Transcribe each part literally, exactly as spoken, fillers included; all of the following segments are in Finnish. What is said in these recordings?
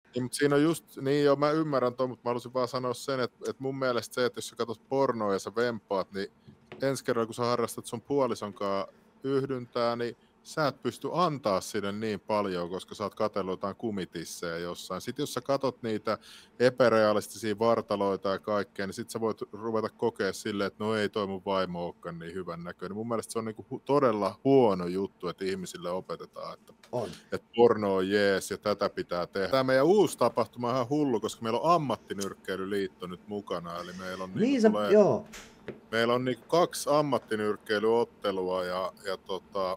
Niin, mutta siinä on just, niin joo, mä ymmärrän ton, mutta mä halusin vaan sanoa sen, että, että mun mielestä se, että jos sä katsot pornoa ja sä vempaat, niin ensi kerralla kun sä harrastat sun puolisonkaan yhdyntää, niin sä et pysty antaa sille niin paljon, koska sä oot katsellut jotain kumitissejä jossain. Sitten jos sä katot niitä epärealistisia vartaloita ja kaikkea, niin sit sä voit ruveta kokea silleen, että no ei toi mun vaimo olekaan niin hyvän näköinen. Mun mielestä se on niinku hu- todella huono juttu, että ihmisille opetetaan, että On. että porno on jees ja tätä pitää tehdä. Tämä meidän uusi tapahtuma on ihan hullu, koska meillä on ammattinyrkkeilyliitto nyt mukana, eli meillä on, Niin niinku, se, tulee, joo. meillä on niinku kaksi ammattinyrkkeilyottelua ja, ja, tota,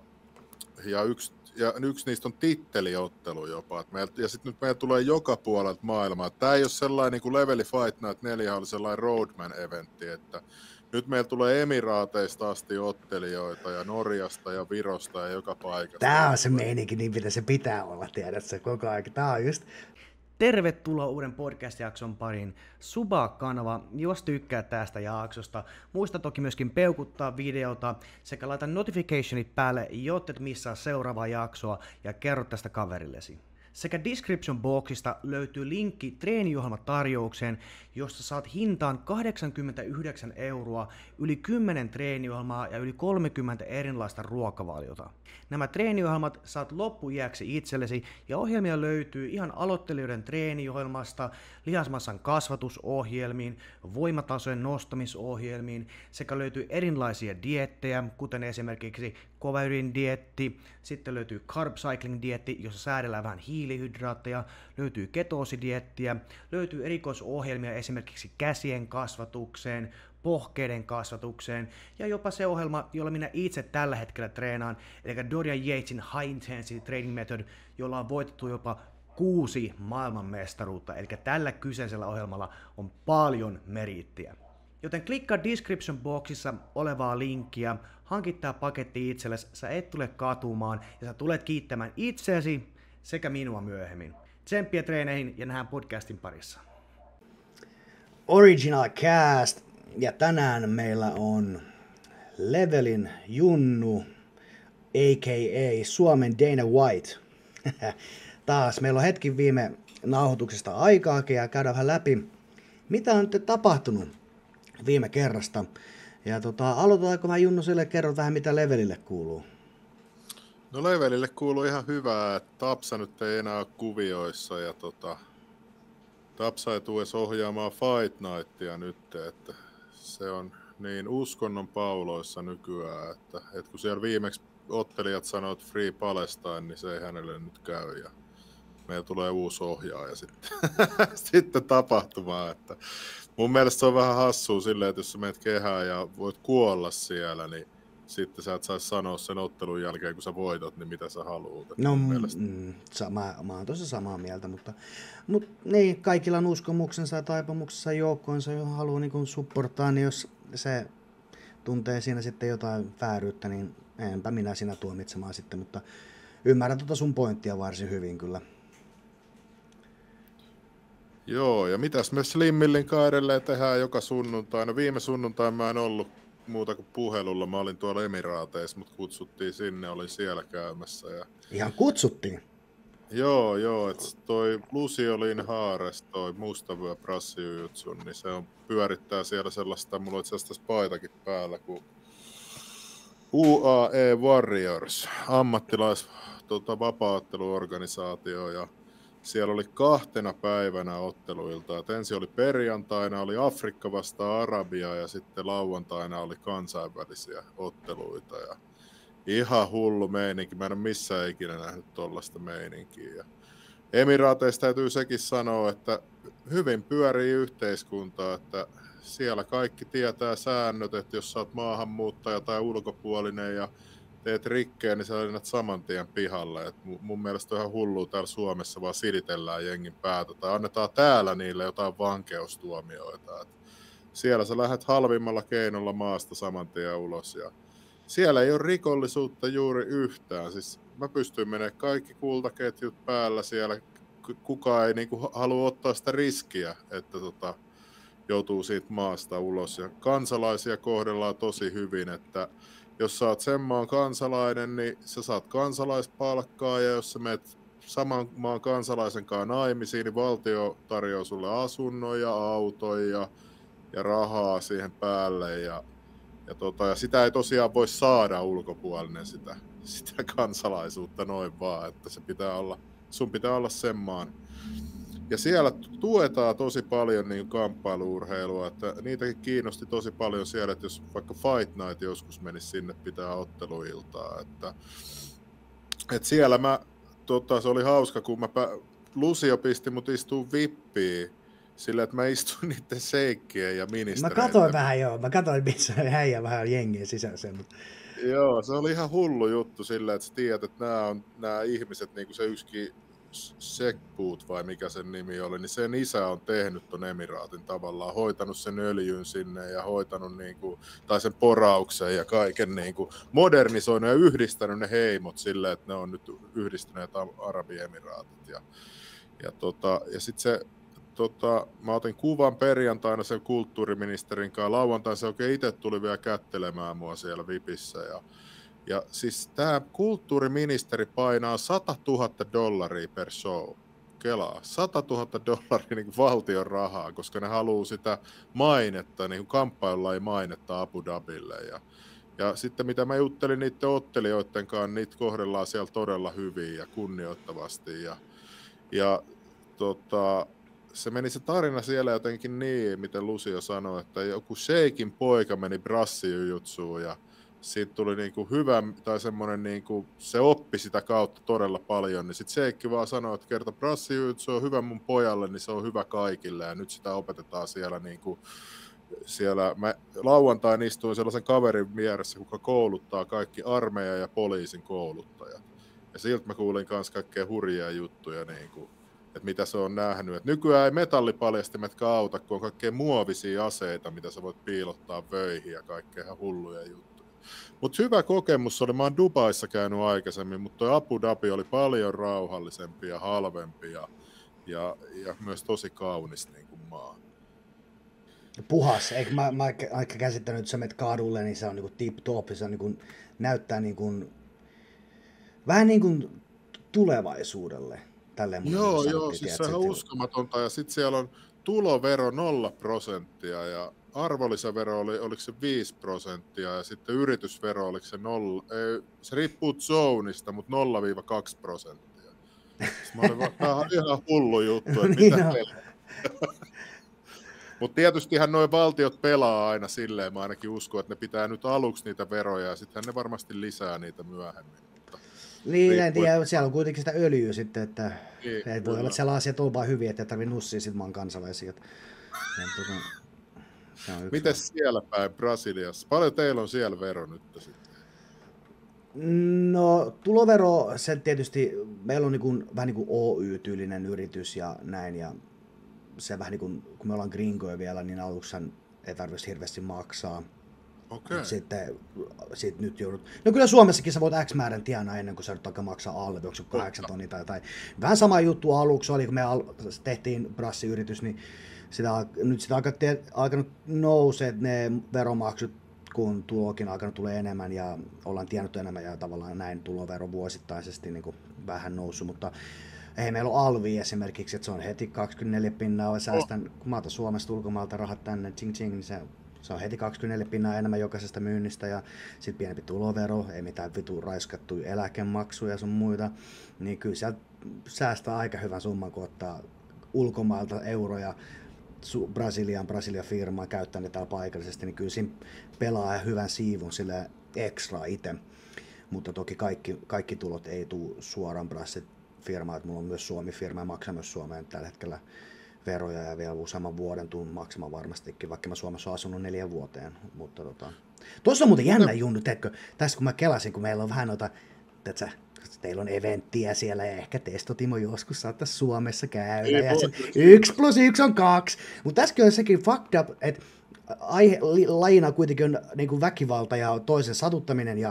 ja, yksi, ja yksi niistä on titteliottelu jopa. Et meillä, ja sitten nyt meillä tulee joka puolelta maailmaa. Tämä ei ole sellainen niin kuin Leveli Fight Night neljä oli sellainen Roadman-eventti, että nyt meillä tulee Emiraateista asti ottelijoita ja Norjasta ja Virosta ja joka paikasta. Tää on se meininki, niin mitä se pitää olla, tiedät sä, koko ajan. Tää on just... Tervetuloa uuden podcast-jakson pariin. Suba-kanava, jos tykkää tästä jaksosta. Muista toki myöskin peukuttaa videota sekä laita notificationit päälle, jotta et missaa seuraavaa jaksoa ja kerro tästä kaverillesi. Sekä description boxista löytyy linkki treeniohjelmatarjoukseen, josta saat hintaan kahdeksankymmentäyhdeksän euroa, yli kymmenen treeniohjelmaa ja yli kolmekymmentä erilaista ruokavaliota. Nämä treeniohjelmat saat loppujääksi itsellesi ja ohjelmia löytyy ihan aloittelijoiden treeniohjelmasta, lihasmassan kasvatusohjelmiin, voimatasojen nostamisohjelmiin sekä löytyy erilaisia diettejä, kuten esimerkiksi Coverin dietti, sitten löytyy Carb Cycling dietti, jossa säädellään vähän hiilihydraatteja, löytyy ketosidiettiä, löytyy erikoisohjelmia esimerkiksi käsien kasvatukseen, pohkeiden kasvatukseen ja jopa se ohjelma, jolla minä itse tällä hetkellä treenaan, eli Dorian Yatesin High Intensity Training Method, jolla on voitettu jopa kuusi maailmanmestaruutta, eli tällä kyseisellä ohjelmalla on paljon meriittiä. Joten klikkaa description boxissa olevaa linkkiä, hankit tää paketti itsellesi, sä et tule katumaan ja sä tulet kiittämään itseäsi sekä minua myöhemmin. Tsemppiä treeneihin ja nähdään podcastin parissa. Original Cast, ja tänään meillä on Levelin Junnu, a k a. Suomen Dana White. Taas meillä on hetki viime nauhoituksesta aikaakin ja käydään vähän läpi, mitä on nyt tapahtunut viime kerrasta. Ja tota, aloitetaanko mä Junnu sille, kerrot vähän mitä Levelille kuuluu? No Levelille kuuluu ihan hyvää, että Tapsa nyt ei enää ole kuvioissa ja tota, Tapsa ei tule edes ohjaamaan Fight Nightia nyt, että se on niin uskonnon pauloissa nykyään, että, että kun siellä viimeksi ottelijat sanoivat Free Palestine, niin se ei hänelle nyt käy ja meillä tulee uusi ohjaaja sitten, sitten tapahtumaan, että mun mielestä se on vähän hassua silleen, että jos sä menet kehään ja voit kuolla siellä, niin sitten sä et saisi sanoa sen ottelun jälkeen, kun sä voitat, niin mitä sä haluat. No, mielestä... mm, sama, mä oon tosi samaa mieltä, mutta, mutta niin, kaikilla on uskomuksensa ja taipumuksensa joukkoonsa, johon haluaa niin supporttaa, niin jos se tuntee siinä sitten jotain vääryyttä, niin enpä minä siinä tuomitsemaan sitten, mutta ymmärrän tuota sun pointtia varsin hyvin kyllä. Joo, ja mitäs me Slimmillin kanssa edelleen tehdään joka sunnuntai? No viime sunnuntai mä en ollut muuta kuin puhelulla. Mä olin tuolla Emiraateissa, mut kutsuttiin sinne, olin siellä käymässä. Ja... Ihan kutsuttiin? Joo, joo, että toi Luciolin Haares, toi Mustavyö Brassijujutsun, niin se on, pyörittää siellä sellaista, mulla on itse asiassa tässä paitakin päällä, kuin U A E Warriors, ammattilais tota, vapaa-otteluorganisaatio, ja siellä oli kahtena päivänä otteluilta. Et ensin oli perjantaina, oli Afrikka vastaan Arabia ja sitten lauantaina oli kansainvälisiä otteluita. Ja ihan hullu meininki. Mä en ole missään ikinä nähnyt tollaista meininkiä. Ja Emiraateista täytyy sekin sanoa, että hyvin pyörii yhteiskunta, että siellä kaikki tietää säännöt, että jos sä oot maahanmuuttaja tai ulkopuolinen ja teet rikkeen, niin sä lennät saman tien pihalle. Et mun mielestä on ihan hullua täällä Suomessa, vaan silitellään jengin päätä tai annetaan täällä niille jotain vankeustuomioita. Et siellä sä lähdet halvimmalla keinolla maasta saman tien ulos. Ja siellä ei ole rikollisuutta juuri yhtään. Siis mä pystyn menemään kaikki kultaketjut päällä siellä. Kukaan ei niinku halua ottaa sitä riskiä, että tota, joutuu siitä maasta ulos. Ja kansalaisia kohdellaan tosi hyvin, että jos sä oot sen maan kansalainen, niin sä saat kansalaispalkkaa, ja jos sä menet saman maan kansalaisen kanssa naimisiin, niin valtio tarjoaa sulle asunnon ja auton ja, ja rahaa siihen päälle. Ja, ja, tota, ja sitä ei tosiaan voi saada ulkopuolinen sitä, sitä kansalaisuutta noin vaan, että se pitää olla, sun pitää olla sen maan. Ja siellä tuetaan tosi paljon niin kamppailu-urheilua, että niitäkin kiinnosti tosi paljon siellä, että jos vaikka Fight Night joskus menisi sinne pitää otteluiltaa, että, että siellä mä, tota, se oli hauska, kun mä pä, Lusio pisti mut istuun vippiin, sillä että mä istuin niiden seikkien ja ministereiden. Mä katsoin vähän joo, mä katsoin missä häijä vähän jengiä sisäiseen. Mutta... Joo, se oli ihan hullu juttu sillä, että sä tiedät, että nämä on nämä ihmiset, niin kuin se yksikin Sekpuut vai mikä sen nimi oli, niin sen isä on tehnyt ton emiraatin tavallaan, hoitanut sen öljyn sinne ja hoitanut niinku, tai sen porauksen ja kaiken niinku, modernisoinut ja yhdistänyt ne heimot silleen, että ne on nyt yhdistyneet Arabiemiraatit. Ja, ja, tota, ja sitten se, tota, mä otin kuvan perjantaina sen kulttuuriministerin kanssa, lauantaina se oikein itse tuli vielä kättelemään mua siellä Vipissä ja Ja siis tämä kulttuuriministeri painaa sata tuhatta dollaria per show. Kelaa. sata tuhatta dollaria niin valtion rahaa, koska ne haluaa sitä mainetta, niin kamppailulain mainetta Abu Dhabille. Ja, ja sitten mitä mä juttelin niiden ottelijoiden kanssa, niitä kohdellaan siellä todella hyvin ja kunnioittavasti. Ja, ja tota, se meni se tarina siellä jotenkin niin, miten Lusio sanoi, että joku Sheikin poika meni brassijujutsuun ja siitä tuli niinku hyvä, tai semmoinen niinku, se oppi sitä kautta todella paljon, niin sitten Sheikki vaan sanoi, että kerta brassijutsu on hyvä mun pojalle, niin se on hyvä kaikille, ja nyt sitä opetetaan siellä niinku, siellä, mä lauantain istuin sellaisen kaverin vieressä, joka kouluttaa kaikki armeijan ja poliisin kouluttajat, ja siltä mä kuulin kans kaikkea hurjia juttuja, niinku, että mitä se on nähnyt, että nykyään ei metallipaljastimetka auta, kun on kaikkea muovisia aseita, mitä sä voit piilottaa vöihin ja kaikkea ihan hulluja juttuja. Mutta hyvä kokemus oli, mä oon Dubaissa käynyt aikaisemmin, mutta toi Abu Dhabi oli paljon rauhallisempi ja halvempi ja, ja, ja myös tosi kaunis niin kuin maa. Puhas, eikö mä, mä aika käsittänyt, että sä menet kadulle, niin se on niinku tip-top, se on niinku, näyttää niinku, vähän niin kuin tulevaisuudelle. Tälleen joo, joo, siis se on uskomatonta ja sitten siellä on tulovero nolla prosenttia ja arvonlisävero oli, oliko se viisi prosenttia ja sitten yritysvero oliko se nolla, ei, se riippuu zoneista, mutta nolla kaksi prosenttia. Mä olin vaan, tämä on ihan hullu juttu, että niin mitä Mutta tietystihän nuo valtiot pelaa aina silleen, mä ainakin uskon, että ne pitää nyt aluksi niitä veroja ja sittenhän ne varmasti lisää niitä myöhemmin. Mutta niin, en tiedä, siellä on kuitenkin sitä öljyä sitten, että niin, ei voi olla, että siellä asiat on vaan hyviä, että ei tarvitse nussia sitten maan kansalaisia. Mites siellä päin Brasiliassa? Paljon teillä on siellä vero nyt sitten? No tulovero, se tietysti, meillä on niin kuin, vähän niin kuin O Y-tyylinen yritys ja näin, ja se vähän niin kuin, kun me ollaan gringoja vielä, niin aluksi ei tarvitsisi hirveästi maksaa. Okei. Sitten sit nyt joudut, no kyllä Suomessakin sä voit X määrän tienaa ennen kuin sä joudut alkaa maksaa alle, onko se kahdeksan tonnia tai jotain. Vähän sama juttu aluksi oli, kun me al- tehtiin brassiyritys, niin sitä, nyt sitä on alkanut nousee ne veromaksut, kun tulokin on alkanut tulee enemmän ja ollaan tiennyt enemmän ja tavallaan näin tulovero vuosittaisesti niin kuin vähän noussut, mutta ei meillä ole alvi esimerkiksi, että se on heti kaksikymmentäneljä pinnaa, säästän, kun mä otan Suomesta ulkomaalta rahat tänne, tsing tsing, niin se, se on heti kaksikymmentäneljä pinnaa enemmän jokaisesta myynnistä ja sitten pienempi tulovero, ei mitään vitu raiskattuja eläkemaksuja sun muita, niin kyllä sieltä säästää aika hyvän summan, kun ottaa ulkomailta euroja Brasilian, Brasilian firmaa käyttää ne täällä paikallisesti, niin kyllä siinä pelaa hyvän siivun sille ekstra itse. Mutta toki kaikki, kaikki tulot ei tule suoraan Brassit firmaan, että mulla on myös Suomi-firma ja maksaa myös Suomeen tällä hetkellä veroja ja vielä useamman vuoden tuun maksamaan varmastikin, vaikka mä Suomessa olen asunut neljän vuoteen. Mutta tota... Tuossa on muuten jännä junnu, teetkö, tässä kun mä kelasin, kun meillä on vähän noita, teetkö, teillä on eventtiä siellä ja ehkä Testotimo joskus saattaisi Suomessa käydä. Ja se yksi plus yksi on kaksi. Mutta tässä on sekin fucked up, että aihe, lajina kuitenkin on niin kuin väkivalta ja toisen satuttaminen ja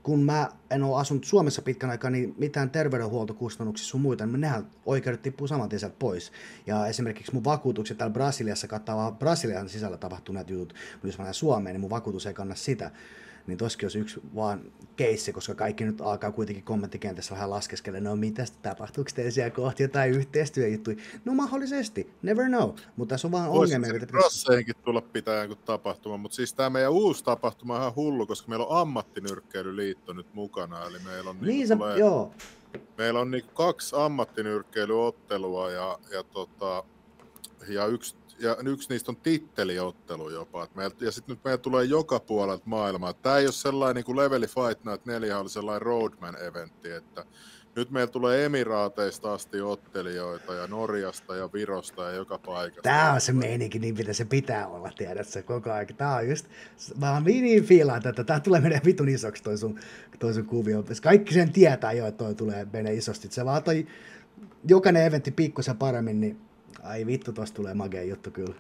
kun mä en ole asunut Suomessa pitkän aikaa, niin mitään terveydenhuoltokustannuksissa sun muita, niin nehän oikeudet tippuu saman tien sieltä pois. Ja esimerkiksi mun vakuutukset täällä Brasiliassa kattaa vaan Brasilian sisällä tapahtuneet jutut, mutta jos mä lähden Suomeen, niin mun vakuutus ei kanna sitä. Niin toskin olisi yksi vaan keissi, koska kaikki nyt alkaa kuitenkin kommenttikentässä vähän laskeskella, no mitäs tapahtuuko teillä siellä kohti jotain yhteistyöjuttuja? No mahdollisesti, never know, mutta tässä on vaan ongelmia. Voisi Brasseinkin tulla pitää joku tapahtuma, mutta siis tämä meidän uusi tapahtuma on ihan hullu, koska meillä on ammattinyrkkeilyliitto nyt mukana, eli meillä on, niin niin se, tulee, joo. meillä on niin kaksi ammattinyrkkeilyottelua ja, ja, tota, ja yksi Ja yksi niistä on titteliottelu jopa. Meillä, ja sitten nyt meillä tulee joka puolelta maailmaa. Tämä ei ole sellainen niin kuin Leveli Fight Night neljä oli sellainen Roadman-eventti, että nyt meillä tulee Emiraateista asti ottelijoita ja Norjasta ja Virosta ja joka paikasta. Tämä on se meininki, niin mitä se pitää olla, tiedätkö, koko ajan. Tämä on just, mä oon niin, niin fiilaan tätä, tämä tulee menee vitun isoksi toi sun, toi sun kuvio. Kaikki sen tietää jo, että toi tulee menee isosti. Se vaan toi jokainen eventti pikkusen paremmin, niin ai vittu, tosta tulee magea juttu kyllä.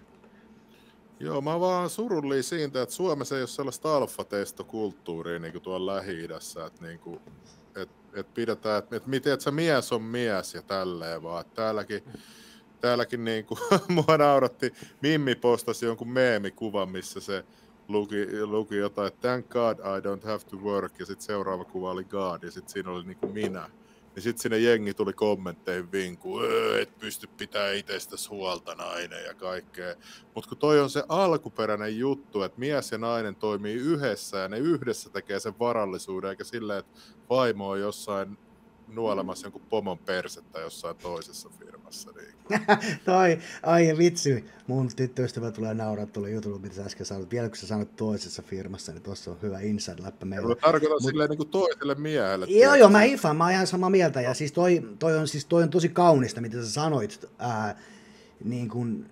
Joo, mä vaan surullinen siitä, että Suomessa ei ole sellaista alfatestokulttuuria niin kuin tuolla Lähi-idässä, että, niin kuin, että, että pidetään, että, että miten että se mies on mies ja tälleen vaan. Että täälläkin täälläkin niin kuin, mua nauratti, Mimmi postasi jonkun meemikuvan, missä se luki, luki jotain, että thank God I don't have to work, ja sitten seuraava kuva oli God, ja sitten siinä oli niin kuin minä. Niin sitten sinne jengi tuli kommentteihin vinkuun, et pysty pitää itsestäsi huolta nainen ja kaikkea. Mutta kun toi on se alkuperäinen juttu, että mies ja nainen toimii yhdessä ja ne yhdessä tekee sen varallisuuden, eikä silleen, että vaimo on jossain nuolemassa jonkun pomon persettä jossain toisessa firmassa. Niin. Toi, ai vitsi, mun tyttöystävä tulee nauraa tuolla jutulla, mitä sä äsken sanoit. Vielä kun sä sanoit toisessa firmassa, niin tuossa on hyvä inside-läppä meillä. Mä tarkoitan Mut... silleen niin kuin toiselle miehelle. Joo, joo, joo, mä ifaan, mä oon ihan samaa mieltä. Ja siis toi, toi, on, siis toi on tosi kaunista, mitä sä sanoit. Ää, niin kuin,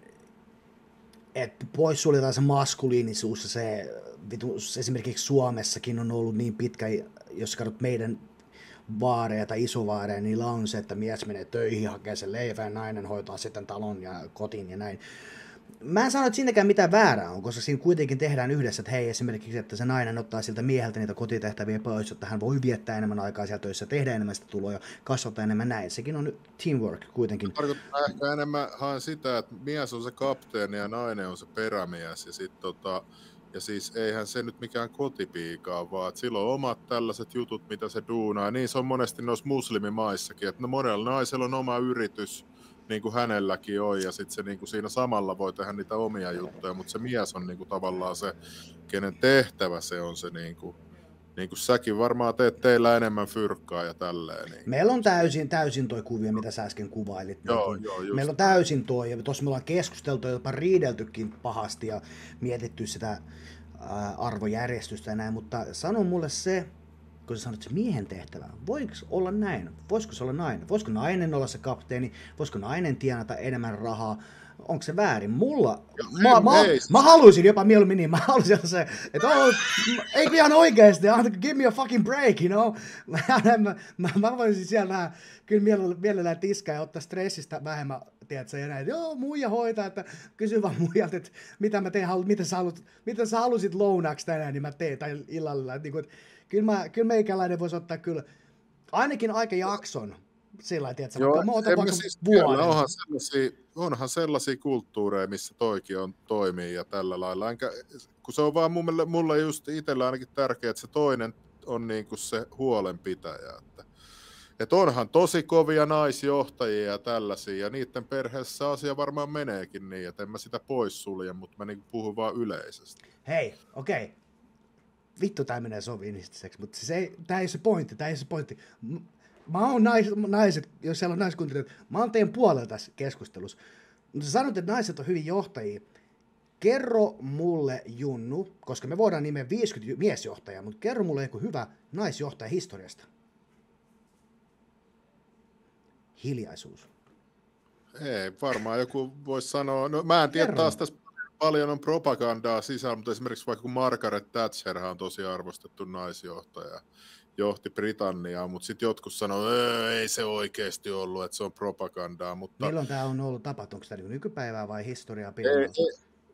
että pois suljetaan se maskuliinisuus ja se, esimerkiksi Suomessakin on ollut niin pitkä, jos katsot meidän baareja tai isovaareja, niillä on se, että mies menee töihin, hakee sen leivän, ja nainen hoitaa sitten talon ja kotiin ja näin. Mä en sano, että siinäkään mitään väärää on, koska siinä kuitenkin tehdään yhdessä, että hei esimerkiksi, että se nainen ottaa siltä mieheltä niitä kotitehtäviä pois, että hän voi viettää enemmän aikaa siellä töissä, tehdä enemmän sitä tuloa ja kasvattaa enemmän näin. Sekin on teamwork kuitenkin. Tarkoittaa ehkä enemmän haen sitä, että mies on se kapteeni ja nainen on se perämies ja sitten tota, ja siis eihän se nyt mikään kotipiikaa, vaan että sillä on omat tällaiset jutut, mitä se duunaa. Niin se on monesti noissa muslimimaissakin, että no monella naisella on oma yritys, niin kuin hänelläkin on, ja sitten se niin kuin siinä samalla voi tehdä niitä omia juttuja, mutta se mies on niin kuin tavallaan se, kenen tehtävä se on se, niin kuin, niin kuin säkin varmaan teet teillä enemmän fyrkkaa ja tälleen. Niin. Meillä on täysin, täysin toi kuvio, mitä sä äsken kuvailit. Joo, niin, joo, just meillä on täysin toi, ja tuossa me ollaan keskusteltu ja jopa riideltykin pahasti ja mietitty sitä ää, arvojärjestystä ja näin, mutta sano mulle se, kun sä sanot, että se miehen tehtävä, voiko olla näin? Voisiko se olla nainen? Voisiko nainen olla se kapteeni? Voisiko nainen tienata enemmän rahaa? Onko se väärin? Mulla, mä, mä, mä, mä haluaisin jopa mieluummin niin, mä haluaisin se, että oh, eikö ihan oikeesti, give me a fucking break, you know? Mä, mä, mä, mä voisin siellä vähän, kyllä mielellään tiskaa ja ottaa stressistä vähemmän, tiedätkö, ja näin, joo, muija hoitaa, että kysy vaan muijalta, että mitä mä teen, mitä sä, haluat, mitä sä halusit lounaaksi tänään, niin mä teen, tai illalla, että niin kuin, Kyllä, mä, kyllä meikäläinen voisi ottaa kyllä ainakin aikajakson sillä lailla, tiedätkö, Joo, mä otan vaikka siis vuoden. Onhan sellaisia, onhan sellaisia kulttuureja, missä toikin on toimii ja tällä lailla. Enkä, kun se on vaan mulle, mulle just itsellä ainakin tärkeää, että se toinen on niin kuin se huolenpitäjä. Että, että onhan tosi kovia naisjohtajia ja tällaisia, ja niiden perheessä asia varmaan meneekin niin, että en mä sitä pois sulje, mutta mä niin puhun vaan yleisesti. Hei, okei. Okay. Vittu, tää menee sovinistiseksi, mutta siis ei, tää ei se pointti, tää ei se pointti. Mä oon nais, naiset, jos siellä on naiskuntelijat, mä oon teidän puolella tässä keskustelussa. Mutta sä sanot, että naiset on hyvin johtajia. Kerro mulle, Junnu, koska me voidaan nimeä viisikymmentä miesjohtajaa, mutta kerro mulle joku hyvä naisjohtaja historiasta. Hiljaisuus. Ei, varmaan joku voisi sanoa, no mä en tiedä kerro. Taas tässä paljon on propagandaa sisällä, mutta esimerkiksi vaikka kun Margaret Thatcher on tosi arvostettu naisjohtaja, johti Britanniaa, mutta sitten jotkut sanoo, että ei se oikeasti ollut, että se on propagandaa. Mutta milloin tämä on ollut tapahtunut? Onko tämä nykypäivää vai historiaa? Ei, ei,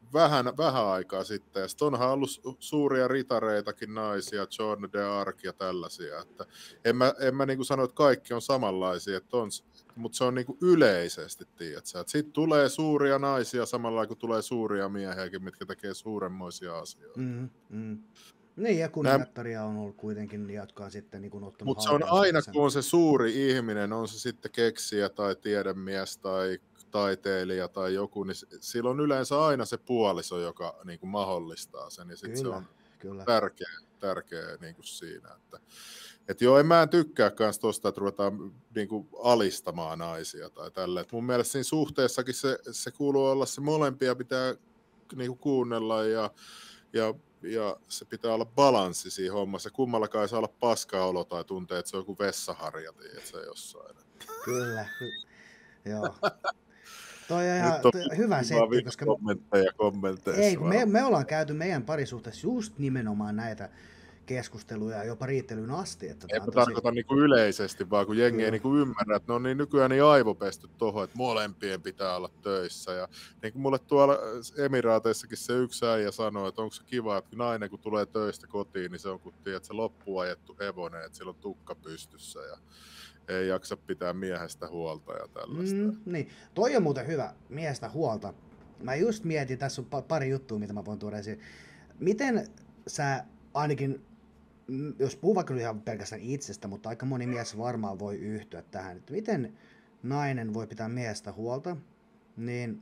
vähän, vähän aikaa sitten. Ja sitten onhan ollut suuria ritareitakin naisia, Joan de Arc ja tällaisia. Että en mä, en mä niin sano, että kaikki on samanlaisia, että on, mutta se on niin yleisesti, tiedätkö? Sitten tulee suuria naisia samalla kuin tulee suuria miehiäkin, mitkä tekee suuremmoisia asioita. Mm, mm. Niin, ja kuningattaria on ollut kuitenkin, jotka on sitten niin ottanut Mutta se on aina, kun on se suuri ihminen, on se sitten keksijä tai tiedemies tai taiteilija tai joku, niin sillä on yleensä aina se puoliso, joka niin kuin mahdollistaa sen, ja sitten se on kyllä tärkeä, tärkeä niin kuin siinä. Että, et joo, en mä en tykkää kans tosta, että ruvetaan niin kuin alistamaan naisia tai tälleen. Mun mielestä siinä suhteessakin se, se kuuluu olla, se molempia pitää niin kuin kuunnella, ja, ja ja se pitää olla balanssi siinä hommassa. Kummallakaan ei saa olla paskaa olo tai tuntee, että se on joku vessaharja, tiedätkö, jossain. Kyllä, joo. Toi on ihan on hyvä setti, koska kommentteja kommentteissa. Ei, kun me, me ollaan käyty meidän parisuhteessa just nimenomaan näitä keskusteluja jopa riittelyyn asti. Että Eipä tosi... tarkoita niinku yleisesti, vaan kun jengi ei niinku ymmärrä, että ne on niin nykyään niin aivopesty tuohon, että molempien pitää olla töissä. Ja niin kuin mulle tuolla Emiraateissakin se yksi äijä sanoi, että onko se kiva, että nainen kun tulee töistä kotiin, niin se on kuin tiedät, se loppuajettu hevonen, että sillä on tukka pystyssä ja ei jaksa pitää miehestä huolta ja tällaista. Mm, niin, toi on muuten hyvä, miehestä huolta. Mä just mietin, tässä on pari juttua, mitä mä voin tuoda esiin. Miten sä ainakin, jos puhuu vaikka ihan pelkästään itsestä, mutta aika moni mies varmaan voi yhtyä tähän, että miten nainen voi pitää miehestä huolta, niin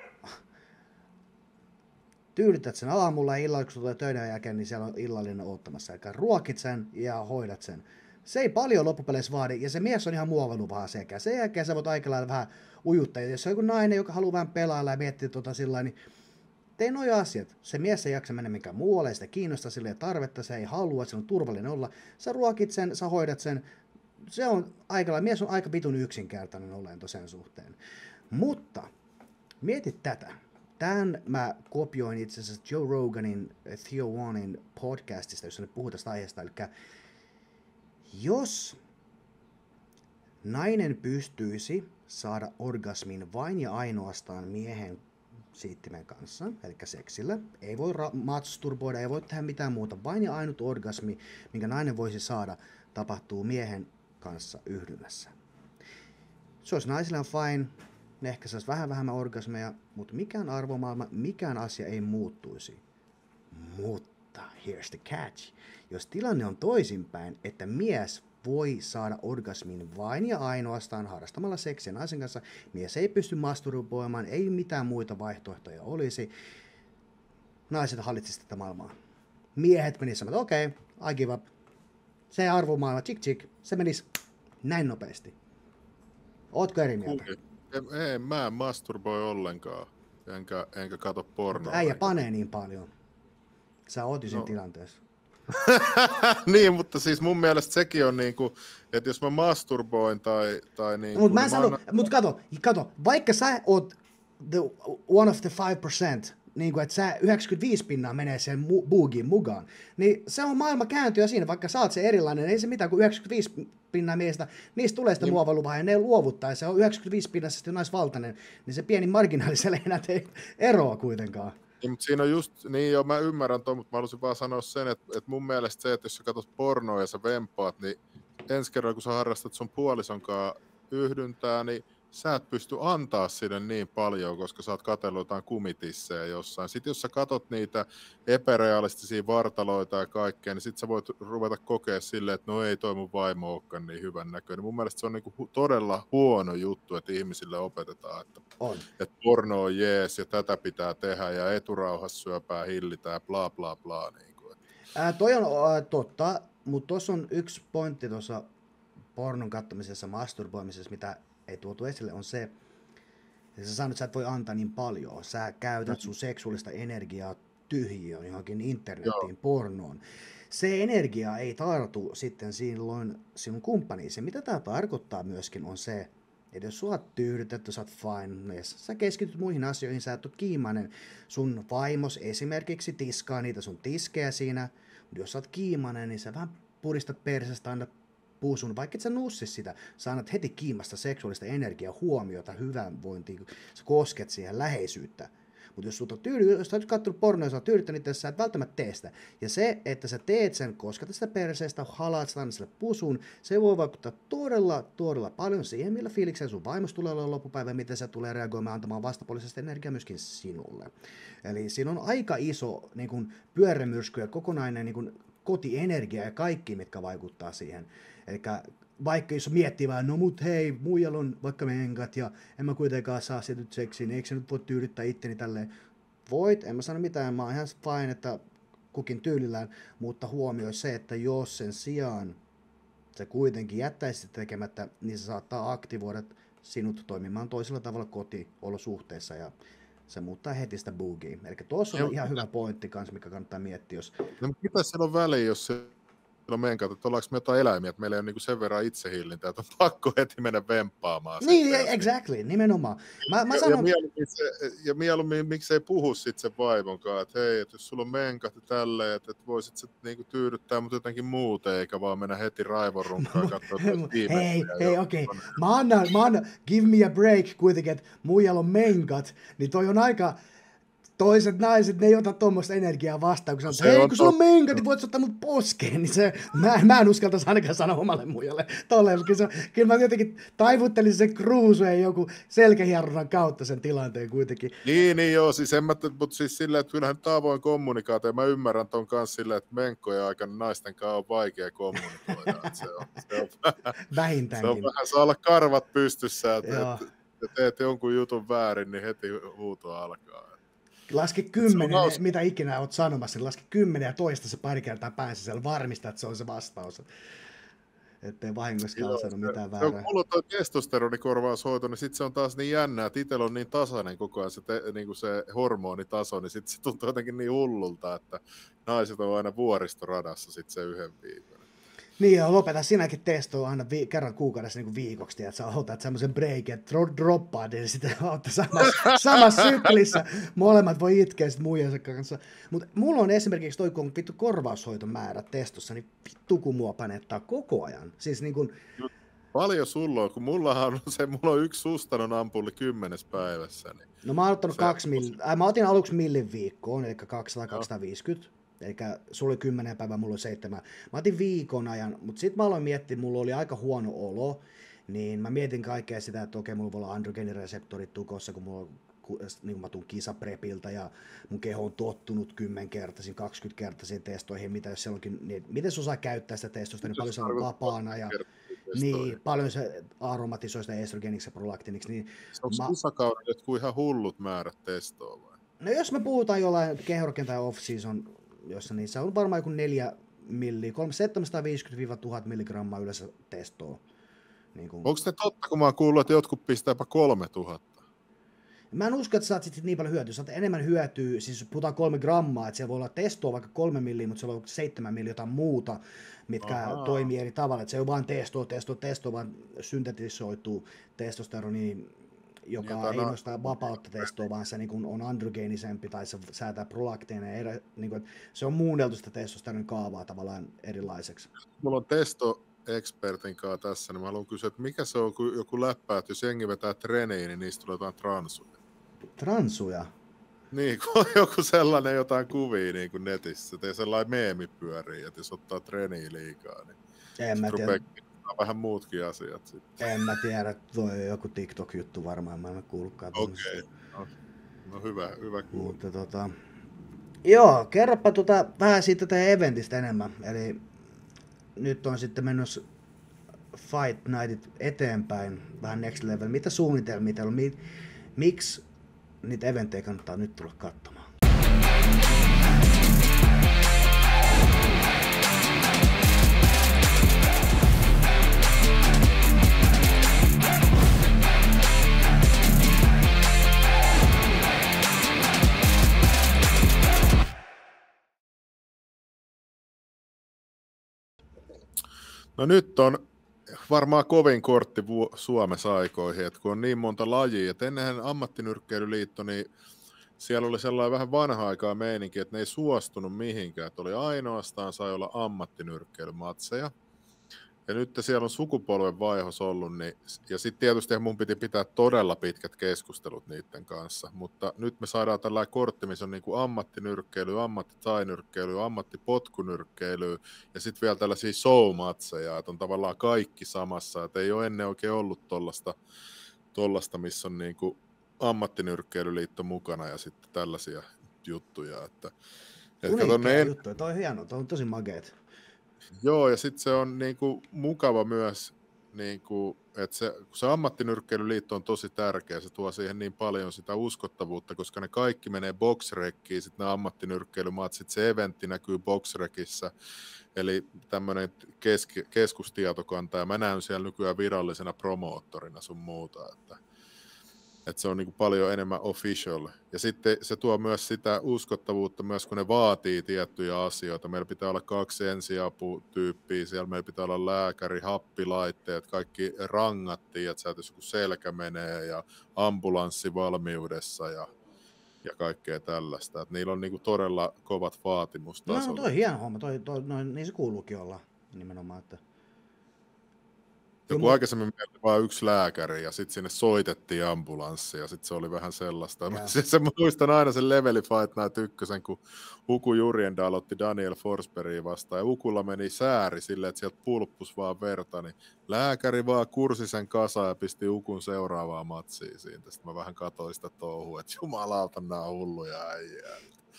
tyydytät sen aamulla ja illalla, kun tulee töiden jälkeen, niin siellä on illallinen odottamassa. Eli ruokit sen ja hoidat sen. Se ei paljon loppupeleissä vaadi, ja se mies on ihan muovannut vähän sekä. Sen jälkeen sä voit aika lailla vähän ujuttaa. Jos on joku nainen, joka haluaa vähän pelailla ja miettiä tota sillä niin tee nuo asiat. Se mies ei jaksa mennä minkään muualle, ei sitä kiinnostaa, sille ei tarvetta, se ei halua, se on turvallinen olla. Sä ruokit sen, sä hoidat sen. Se on aika lailla, mies on aika vitun yksinkertainen olento sen suhteen. Mutta mieti tätä. Tämän mä kopioin itse asiassa Joe Roganin, Theo Wanin podcastista, jossa ne puhuu tästä aiheesta. Eli jos nainen pystyisi saada orgasmin vain ja ainoastaan miehen siittimen kanssa, eli seksillä, ei voi ra- masturboida, ei voi tehdä mitään muuta, vain ja ainut orgasmi, minkä nainen voisi saada, tapahtuu miehen kanssa yhdynnässä. Se olisi naisille on fine, ne ehkä saisi vähän vähemmän orgasmeja, mutta mikään arvomaailma, mikään asia ei muuttuisi. Mutta, here's the catch. Jos tilanne on toisinpäin, että mies voi saada orgasmin vain ja ainoastaan harrastamalla seksiä naisen kanssa, mies ei pysty masturboimaan, ei mitään muita vaihtoehtoja olisi, naiset hallitsisivat tätä maailmaa. Miehet menisivät, että okei, okay, I give up. Se arvomaailma, chik chik, se menisi näin nopeasti. Ootko eri mieltä? Ei, ei mä en masturboi ollenkaan, enkä, enkä kato pornoa. Äijä panee niin paljon. Sä oot jo sen no. tilanteessa. Niin, mutta siis mun mielestä sekin on niinku, että jos mä masturboin tai, tai niin... Mutta mä en sano, anna... mut kato, kato, vaikka sä oot the, one of the five percent, niin kuin, että sä yhdeksänkymmentäviisi pinnaa menee sen mu- boogin mukaan, niin se on maailma kääntyä siinä, vaikka sä oot se erilainen, ei se mitään, kun yhdeksänkymmentäviisi pinnaa miestä, niistä tulee sitä niin. muovaluvaa ja ne luovuttaa, ja se on yhdeksänkymmentäviisi pinnassa naisvaltainen, niin se pieni marginaalisella ei enää tee eroa kuitenkaan. Niin, mutta siinä on just, niin joo, mä ymmärrän tuon, mutta mä haluaisin vaan sanoa sen, että, että mun mielestä se, että jos sä katsot pornoa ja sä vempaat, niin ensi kerralla kun sä harrastat sun puolisonkaan yhdyntää, niin sä et pysty antaa sille niin paljon, koska sä oot katsellut jotain kumitissejä jossain. Sitten jos sä katot niitä epärealistisia vartaloita ja kaikkea, niin sit sä voit ruveta kokea silleen, että no ei toi mun vaimo olekaan niin hyvän näköinen. Mun mielestä se on niinku todella huono juttu, että ihmisille opetetaan, että, on. että porno on jees ja tätä pitää tehdä ja eturauhassyöpää hillitään ja bla bla bla. Niin kuin. Ää, toi on ää, totta, mutta tuossa on yksi pointti tuossa pornon katsomisessa, masturboimisessa, mitä ei tuotu esille, on se, että sä sanot, että sä et voi antaa niin paljon. Sä käytät sun seksuaalista energiaa tyhjiöön, johonkin internettiin, Joo. pornoon. Se energia ei tartu sitten silloin sinun kumppaniin. Se, mitä tämä tarkoittaa myöskin, on se, että jos sua oot tyydytetty, sä oot fine, ja sä keskityt muihin asioihin, sä et ole kiimainen. Sun vaimos esimerkiksi tiskaa niitä sun tiskejä siinä, mutta jos sä oot kiimainen, niin sä vähän puristat persestä, annat puusun, vaikka et sä nussis sitä, sä annat heti kiimasta seksuaalista energiaa, huomiota, hyvänvointia, sä kosket siihen läheisyyttä. Mutta jos sut on tyydy, jos sä oot katsonut pornoa, jos sä oot tyydyttänyt, niin sä et välttämättä tee sitä. Ja se, että sä teet sen, kosketat sitä perseestä, halaat sitä sille pusuun, se voi vaikuttaa todella, todella paljon siihen, millä fiiliksellä sun vaimos tulee olla loppupäivä, miten se tulee reagoimaan antamaan vastapuolisesta energiaa myöskin sinulle. Eli siinä on aika iso niin kun pyörämyrsky ja kokonainen niin kun kotienergia ja kaikki, mitkä vaikuttaa siihen. Eli vaikka jos miettii vaan, no mut hei, muijalla on vaikka menkat ja en mä kuitenkaan saa sitä seksiin, niin eikö se nyt voi tyydyttää itteni tälleen? Voit, en mä sano mitään, mä oon ihan fine, että kukin tyylillään, mutta huomioi se, että jos sen sijaan se kuitenkin jättäisi tekemättä, niin se saattaa aktivoida sinut toimimaan toisella tavalla kotiolosuhteissa ja se muuttaa heti sitä boogia. Eli tuossa on ihan hyvä pointti kanssa, mikä kannattaa miettiä. Jos... No, mitä siellä on väliä, jos se on meidän kautta, että ollaanko me jotain eläimiä, että meillä ei ole niin sen verran itsehillintä, että on pakko heti mennä vemppaamaan. Niin, sitten. Exactly, nimenomaan. Mä, mä sanon... ja, mieluummin se, ja mieluummin miksei puhu sitten sen vaimonkaan, että hei, että jos sulla on menkat ja tälleen, että, että voisit se niin tyydyttää mut jotenkin muuten, eikä vaan mennä heti raivorunkaan katsoa Hei, hei, okei. Okay. Mä annan, mä annan, give me a break kuitenkin, että muijalla on menkat, niin toi on aika... Toiset naiset, ne ei ota tuommoista energiaa vastaan, kun sanoo, hei, kun sulla on menkat, niin voit ottaa mut poskeen, niin se, mä, mä en uskaltaisi ainakaan sanoa omalle muijalle tolleen, kyllä, kyllä mä jotenkin taivuttelisin sen kruusuen joku selkähierronnan kautta sen tilanteen kuitenkin. Niin, niin joo, siis en mä, mutta siis silleen, että kyllähän nyt avoin kommunikaatio, mä ymmärrän ton kanssa silleen, että menkkojen aikana naisten kanssa on vaikea kommunikoida, se on, se on vähintäänkin. Se on vähän, saa olla karvat pystyssä, että et, teet jonkun jutun väärin, niin heti huuto alkaa. Laske kymmenen, mitä ikinä olet sanomassa, niin laske kymmenen ja toista se pari kertaa päänsä siellä, varmista, että se on se vastaus. Ettei vahingoskaan sanonut mitään väärää. Kun mulla on toi testosteronikorvaushoito, niin sit se on taas niin jännää, että itsellä on niin tasainen koko ajan se, te, niin kuin se hormonitaso, niin sit se tuntuu jotenkin niin hullulta, että naiset on aina vuoristoradassa sit se yhden viikon. Niin joo, lopeta sinäkin testoa aina vi- kerran kuukaudessa niin kuin viikoksi, että sä otat semmoisen breikin, että droppaat, niin sitten olette samassa, samassa syklissä. Molemmat voi itkeä sitten muijansa kanssa. Mutta mulla on esimerkiksi toi, kun on vittu korvaushoitomäärä testossa, niin vittu kun mua panettaa koko ajan. Siis niin kuin... Paljon sulla on, kun mullahan on se, mulla on yksi sustanon ampulli kymmenes päivässä. Niin no mä oon ottanut se... kaksi milli, äh, mä otin aluksi millin viikkoon, eli kaksisataa kaksisataaviisikymmentä. Eli sulla oli kymmenen päivää, mulla oli seitsemän. Mä otin viikon ajan, mutta sitten mä aloin miettiä, mulla oli aika huono olo, niin mä mietin kaikkea sitä, että okei, mulla voi olla androgeenireseptorit tukossa, kun mulla niin kun mä tuun kisaprepiltä ja mun keho on tottunut kymmenkertaisiin, kaksikymmentäkertaisiin testoihin, mitä jos siellä onkin, niin miten se osaa käyttää sitä testosta, niin paljon se on vapaana ja niin, paljon se aromatisoi sitä estrogeniksi ja prolaktiniksi. Niin onko mä... kisakaudella jotkut ihan hullut määrät testoa vai? No jos me puhutaan jollain kehoroken tai off-season, jossa niin se on varmaan joku neljä milliä, seitsemänsataaviisikymmentä tuhat milligrammaa yleensä testoa. Niin kun... Onko ne totta, kun mä oon kuullut, että jotkut pistääpä kolmetuhatta? Mä en usko, että saat sitten niin paljon hyötyä. Saat enemmän hyötyä, siis puhutaan kolme grammaa, että siellä voi olla testoa vaikka kolme milliä, mutta siellä on seitsemän milliä jotain muuta, mitkä Ahaa. toimii eri tavalla. Että se ei ole vaan testoa, testoa, testoa, vaan syntetisoituu testosteroni, joka ja ei no... nosta vapautta testoa, vaan se niin on androgeenisempi tai se säätää prolakteina. Niin se on muunneltu sitä testosteronin kaavaa tavallaan erilaiseksi. Mulla on testo-ekspertin kanssa tässä, niin mä haluan kysyä, että mikä se on kun joku läppä, että jos jengi vetää treeniin, niin niistä tulee jotain transuja. Transuja? Niin, kun on joku sellainen jotain kuvia niin kuin netissä, että sellainen meemi pyörii, että jos ottaa treeniä liikaa, niin en mä tiedä. Vähän muutkin asiat sitten. En mä tiedä, toi on joku TikTok-juttu varmaan, mä en ole kuullutkaan. Okei, okay. no, no hyvä, hyvä kuulla. Mutta tota, joo, kerropa tota, vähän siitä tätä eventistä enemmän, eli nyt on sitten mennyt Fight Nightit eteenpäin, vähän next level. Mitä suunnitelmia teillä on, miksi niitä eventtejä kannattaa nyt tulla katsomaan? No nyt on varmaan kovin kortti Suomessa aikoihin, että kun on niin monta lajia, että ennenhän ammattinyrkkeilyliitto, niin siellä oli sellainen vähän vanha aikaa meininki, että ne ei suostunut mihinkään, että oli ainoastaan sai olla ammattinyrkkeilymatseja. Ja nyt siellä on sukupolven vaihos ollut, niin, ja sitten tietysti mun piti pitää todella pitkät keskustelut niiden kanssa, mutta nyt me saadaan tällainen kortti, missä on niin kuin ammattinyrkkeily, ammattitainyrkkeily, ammattipotkunyrkkeily, ja sitten vielä tällaisia showmatseja, että on tavallaan kaikki samassa, että ei ole ennen oikein ollut tollasta, tollasta missä on niin kuin ammattinyrkkeilyliitto mukana ja sitten tällaisia juttuja. Että, Uniikkeja en... juttuja, toi on hieno, toi on tosi mageet. Joo, ja sitten se on niinku mukava myös, niinku, että se, se ammattinyrkkeilyliitto on tosi tärkeä, se tuo siihen niin paljon sitä uskottavuutta, koska ne kaikki menee boxrekkiin, sitten nämä ammattinyrkkeilymatsit, se eventti näkyy boxrekissä, eli tämmöinen keski, keskustietokanta, ja mä näen siellä nykyään virallisena promoottorina sun muuta, että että se on niinku paljon enemmän official. Ja sitten se tuo myös sitä uskottavuutta, myös kun ne vaatii tiettyjä asioita. Meillä pitää olla kaksi ensiaputyyppiä, siellä meillä pitää olla lääkäri, happilaitteet, kaikki rangattiin, että sieltä jos joku selkä menee ja ambulanssi valmiudessa ja, ja kaikkea tällaista. Et niillä on niinku todella kovat vaatimustasot. No, toi hieno homma, toi, toi, noin, niin se kuuluukin olla nimenomaan, että joku aikaisemmin meillä oli vain yksi lääkäri ja sitten sinne soitettiin ambulanssi ja sitten se oli vähän sellaista. Se, se, muistan aina sen Leveli Fight Night ykkösen, kun Uku Jurjendal otti Daniel Forsbergia vastaan ja Ukulla meni sääri silleen, että sieltä pulppus vaan verta, niin lääkäri vaan kursi sen kasaan ja pisti Ukun seuraavaa matsia siitä. Sitten mä vähän katsoin sitä touhua, että jumalauta, nää on hulluja äijää.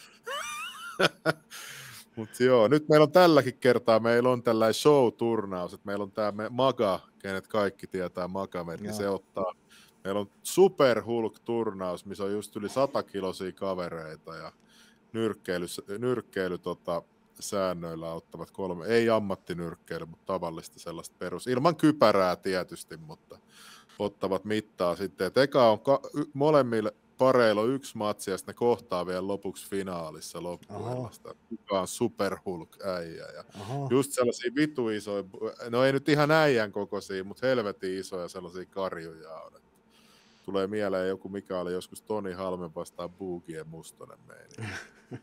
Mutta joo, nyt meillä on tälläkin kertaa, meillä on tällainen show-turnaus, että meillä on tämä Maga, kenet kaikki tietää Magamet, niin se ottaa, meillä on Super Hulk-turnaus, missä on just yli satakiloisia kavereita ja nyrkkeily, nyrkkeily tota, säännöillä ottavat kolme, ei ammattinyrkkeily, mutta tavallista sellaista perus, ilman kypärää tietysti, mutta ottavat mittaa sitten, että eka on ka- y- molemmille pareilla on yksi matsi ja sitten ne kohtaa vielä lopuksi finaalissa loppuilmasta. Kuka on Super Hulk äijä. Ja just sellaisia vitu isoja, no ei nyt ihan äijän kokoisia, mutta helvetin isoja sellaisia karjuja on. Tulee mieleen joku, mikä oli joskus Toni Halmen vastaan Boogien Mustonen meini.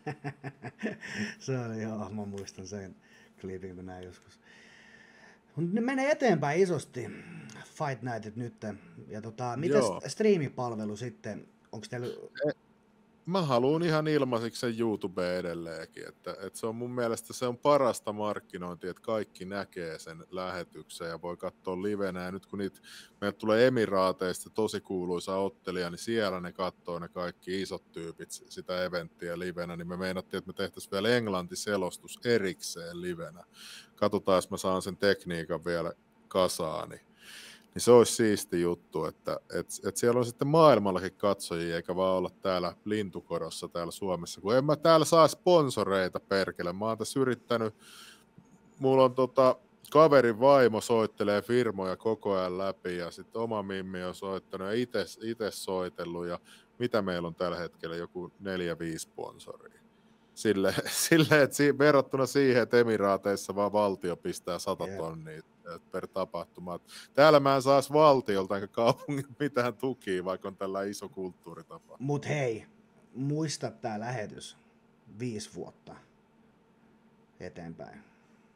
Se oli joo, mä muistan sen klipin, kun näin joskus. Ne menee eteenpäin isosti, Fight Nightit nyt. Ja tota, miten striimipalvelu sitten? Onko teillä... Mä haluun ihan ilmaiseksi sen YouTubeen edelleenkin, että, että se on mun mielestä se on parasta markkinointia, että kaikki näkee sen lähetyksen ja voi katsoa livenä. Ja nyt kun niitä, meille tulee Emiraateista tosi kuuluisa ottelija, niin siellä ne katsoo ne kaikki isot tyypit sitä eventtiä livenä, niin me meinattiin, että me tehtäisiin vielä englantiselostus erikseen livenä. Katsotaan, jos mä saan sen tekniikan vielä kasaan, niin niin se olisi siisti juttu, että et, et siellä on sitten maailmallakin katsojia, eikä vaan olla täällä lintukorossa täällä Suomessa, kun en mä täällä saa sponsoreita perkele. Mä oon tässä yrittänyt, mulla on tota, kaverin vaimo soittelee firmoja koko ajan läpi ja sitten oma mimmi on soittanut ja ite, ite soitellut ja mitä meillä on tällä hetkellä, joku neljä viisi sponsoria. Sille, sille että si, verrattuna siihen, että Emiraateissa vaan valtio pistää sata yeah. tonnia per tapahtuma. Täällä mä en saisi valtiolta eikä kaupungin mitään tukia, vaikka on tällä iso kulttuuritapa. Mut hei, muista tää lähetys viisi vuotta eteenpäin.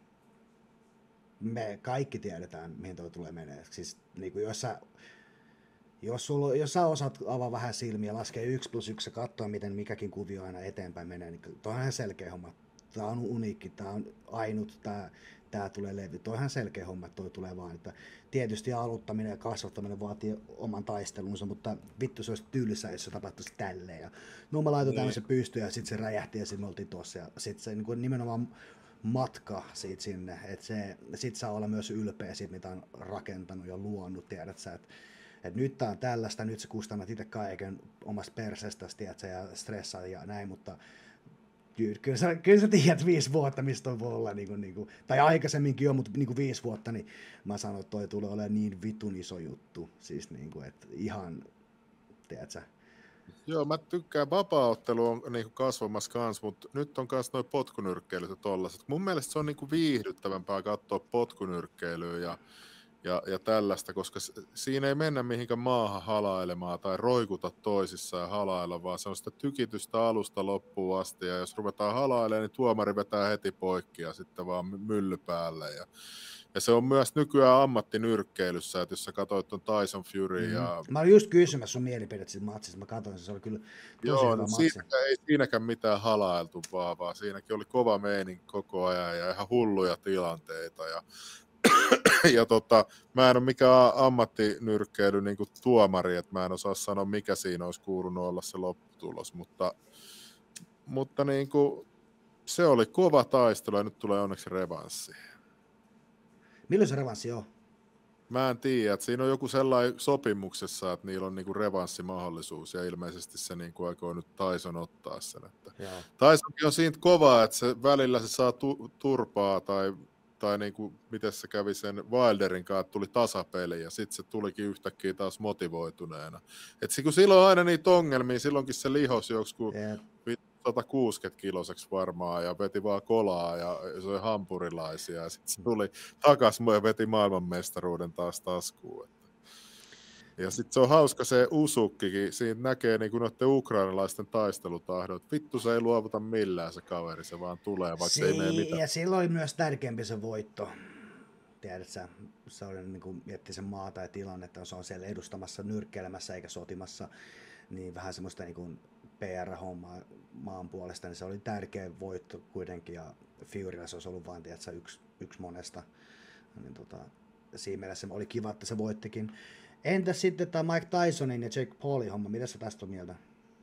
Me kaikki tiedetään, mihin toi tulee menee. Siis niin kuin jos sä Jos, sulla, jos sä osaat avaa vähän silmiä, laskee yksi plus yksi ja katsoa, miten mikäkin kuvio aina eteenpäin menee, niin toi on ihan selkeä homma. Tää on uniikki, tää on ainut, tää, tää tulee levy. Toi on ihan selkeä homma, että toi tulee vaan. Että tietysti aloittaminen ja kasvattaminen vaatii oman taistelunsa, mutta vittu se olisi tylsä, jos se tapahtuisi tälleen. Ja no mä laitoin tämmöisen pystyyn ja sitten se räjähti ja sitten me oltiin tossa. Ja sitten se niin nimenomaan matka siitä sinne, että se, sit saa olla myös ylpeä siitä, mitä on rakentanut ja luonut, tiedät sä, että että nyt tää on tällaista, nyt sä kustannat itse kaiken omasta perseestäsi, tiedätkö, ja stressaa ja näin, mutta kyllä sä, kyllä sä tiedät viisi vuotta, mistä toi voi olla, niin kuin, niin kuin, tai aikaisemminkin jo, mutta niin kuin viisi vuotta, niin mä sanon, että toi tulee olemaan niin vitun iso juttu, siis niin kuin, että ihan, tiedätkö. Joo, mä tykkään, vapaa-ottelu on niin kuin kasvamassa kanssa, mutta nyt on myös noin potkunyrkkeilyt ja tollaiset. Mun mielestä se on niin kuin viihdyttävämpää katsoa potkunyrkkeilyä ja Ja, ja tällaista, koska siinä ei mennä mihinkään maahan halailemaan tai roikuta toisissa ja halailla, vaan se on sitä tykitystä alusta loppuun asti. Ja jos ruvetaan halailemaan, niin tuomari vetää heti poikki ja sitten vaan mylly päälle. Ja, Ja se on myös nykyään ammattinyrkkeilyssä, että jos sä katsoit ton Tyson Fury Mm. ja... Mä olin just kysymässä sun mielipiteet siitä matsista, mä katsoin sen, se oli kyllä tosi Joo, hyvä no matsi. siinäkään, ei siinäkään mitään halailtu vaan, vaan siinäkin oli kova meininki koko ajan ja ihan hulluja tilanteita. Ja, ja tota, mä en ole mikään ammattinyrkkeily niin kuin tuomari, että mä en osaa sanoa mikä siinä olisi kuulunut olla se lopputulos, mutta, mutta niin kuin, se oli kova taistelu ja nyt tulee onneksi revanssi. Milloin se revanssi on? Mä en tiedä, että siinä on joku sellainen sopimuksessa, että niillä on niinku revanssimahdollisuus ja ilmeisesti se niinku aikoo nyt Tyson ottaa sen. Että Tysonkin on siitä kovaa, että se välillä se saa tu- turpaa tai, tai niinku, miten se kävi sen Wilderin kanssa, että tuli tasapeli ja sitten se tulikin yhtäkkiä taas motivoituneena. Että kun silloin on aina niitä ongelmia, silloinkin se lihos joku sata kuusikymmentä kiloseksi varmaan ja veti vaan kolaa ja se oli hampurilaisia ja sitten se tuli takaisin ja veti maailmanmestaruuden taas taskuun. Ja sitten se on hauska se Usukkikin, siitä näkee niin noiden ukrainalaisten taistelutahdon, että vittu se ei luovuta millään se kaveri, se vaan tulee, vaikka si- se ei mene mitään. Ja silloin oli myös tärkeämpi se voitto. Tiedätkö, se oli niin kuin miettii sen maata ja tilannetta, se on siellä edustamassa, nyrkkeilemässä eikä sotimassa, niin vähän semmoista niin kuin P R-hommaa maan puolesta, niin se oli tärkeä voitto kuitenkin, ja Furylla se olisi ollut vain tiedätkö, yksi, yksi monesta. Niin tota, siinä mielessä oli kiva, että se voittikin. Entäs sitten tämä Mike Tysonin ja Jake Paulin homma, mitä sä tästä on mieltä?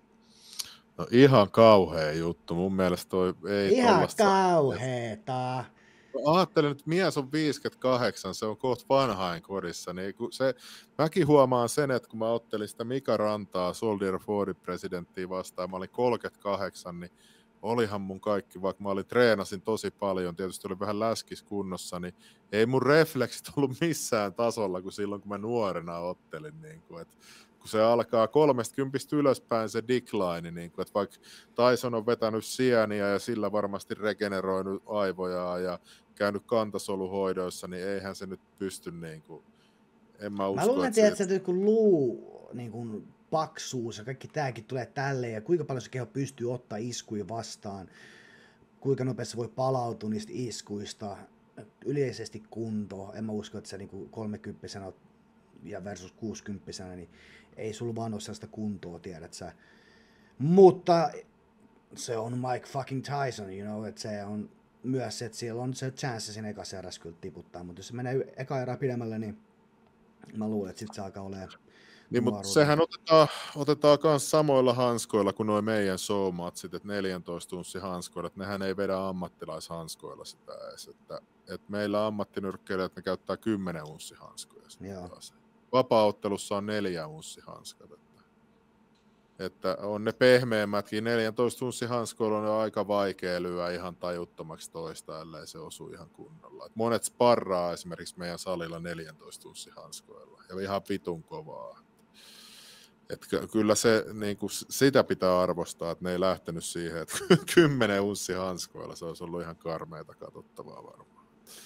No ihan kauhea juttu, mun mielestä toi ei ihan tollasta... kauheeta. Ajattelin, että mies on viisikymmentäkahdeksan, se on kohta vanhainkodissa. Niin se, mäkin huomaan sen, että kun mä ottelin sitä Mika Rantaa Soldier Fordin presidenttiä vastaan, mä olin kolmekymmentäkahdeksan, niin olihan mun kaikki, vaikka mä olin treenasin tosi paljon, tietysti oli vähän läskis kunnossa, niin ei mun refleksit ollut missään tasolla kuin silloin, kun mä nuorena ottelin. Niin kuin, että kun se alkaa kolmekymmentä ylöspäin se decline, niin kuin, että vaikka Tyson on vetänyt sieniä ja sillä varmasti regeneroinut aivojaan ja käynyt kantasoluhoidoissa, niin eihän se nyt pysty niin kuin, en mä usko, mä luulen, että... että se kun luu niin kuin paksuus ja kaikki tääkin tulee tälleen ja kuinka paljon se keho pystyy ottaa iskuja vastaan, kuinka nopeasti se voi palautua niistä iskuista, yleisesti kunto, en mä usko, että se niin kuin kolmekymppisenä ja versus kuusikymppisenä, niin ei sulla vaan ole sellaista kuntoa, tiedät sä. Mutta se on Mike fucking Tyson, you know, että se on myös se, että siellä on se chance siinä ekassa erässä kyllä tiputtaa, mutta jos se menee eka erää pidemmälle, niin mä luulen, että sit se alkaa olemaan niin, mutta sehän otetaan, otetaan myös samoilla hanskoilla kuin nuo meidän showmatsit, että neljätoista unssin hanskoilla, että nehän ei vedä ammattilaishanskoilla sitä edes, että, että meillä ammattinyrkkeilijät ne käyttää kymmenen unssin hanskoja. Vapaa-ottelussa on neljä unssin hanskat, että, että on ne pehmeämmätkin, neljätoista unssin hanskoilla on aika vaikea lyödä ihan tajuttomaksi toista, ellei se osu ihan kunnolla. Et monet sparraa esimerkiksi meidän salilla neljätoista unssin hanskoilla ja ihan vitun kovaa. Et kyllä se, niin kuin, sitä pitää arvostaa, että ne ei lähtenyt siihen, että kymmenen unssin hanskoilla, se olisi ollut ihan karmeita katsottavaa varmaan.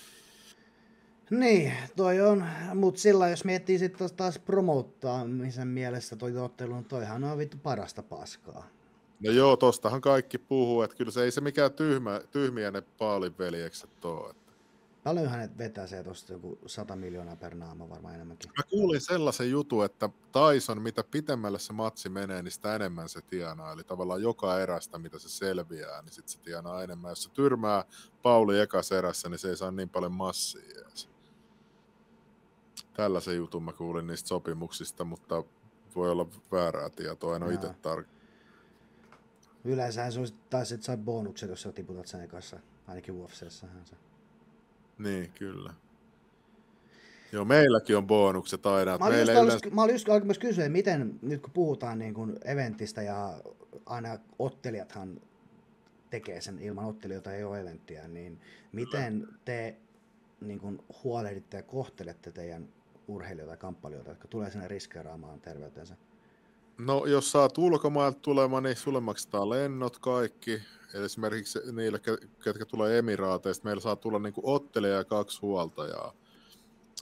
Niin, toi on, mutta sillä jos miettii sitten taas promouttamisen mielessä toi ottelu, niin toihan on vittu parasta paskaa. No joo, tostahan kaikki puhuu, että kyllä se ei se mikään tyhmä, tyhmiä ne Paalin veljekset ole. Paljonhan ne vetää se tuosta joku sata miljoonaa per naama varmaan enemmänkin. Mä kuulin sellaisen jutun, että Tyson, mitä pitemmälle se matsi menee, niin sitä enemmän se tienaa. Eli tavallaan joka erästä, mitä se selviää, niin sit se tienaa enemmän. Jos se tyrmää Pauli ekas erässä, niin se ei saa niin paljon massia edes. Tällaisen jutun mä kuulin niistä sopimuksista, mutta voi olla väärää tietoa, en ole itse tarkkaan. Yleensä se olisi taas, että saat bonukset, jos sä tiputat sen ekassa, ainakin U F C:ssähän se. Niin, kyllä. Joo, meilläkin on bonukset aina. Mä olin just, yleensä... mä olin just alkamassa kysyä, miten nyt kun puhutaan niin kuin eventistä ja aina ottelijathan tekee sen ilman ottelijoita ei ole eventtiä, niin miten te niin kuin huolehditte ja kohtelette teidän urheilijoita ja kamppailijoita, jotka tulee sinne riskeeraamaan terveytensä? No, jos saat ulkomailta tulemaan, niin sulle maksetaan lennot kaikki. Esimerkiksi niille, ketkä tulee Emiraateista, meillä saa tulla niin kuin ottelija ja kaksi huoltajaa.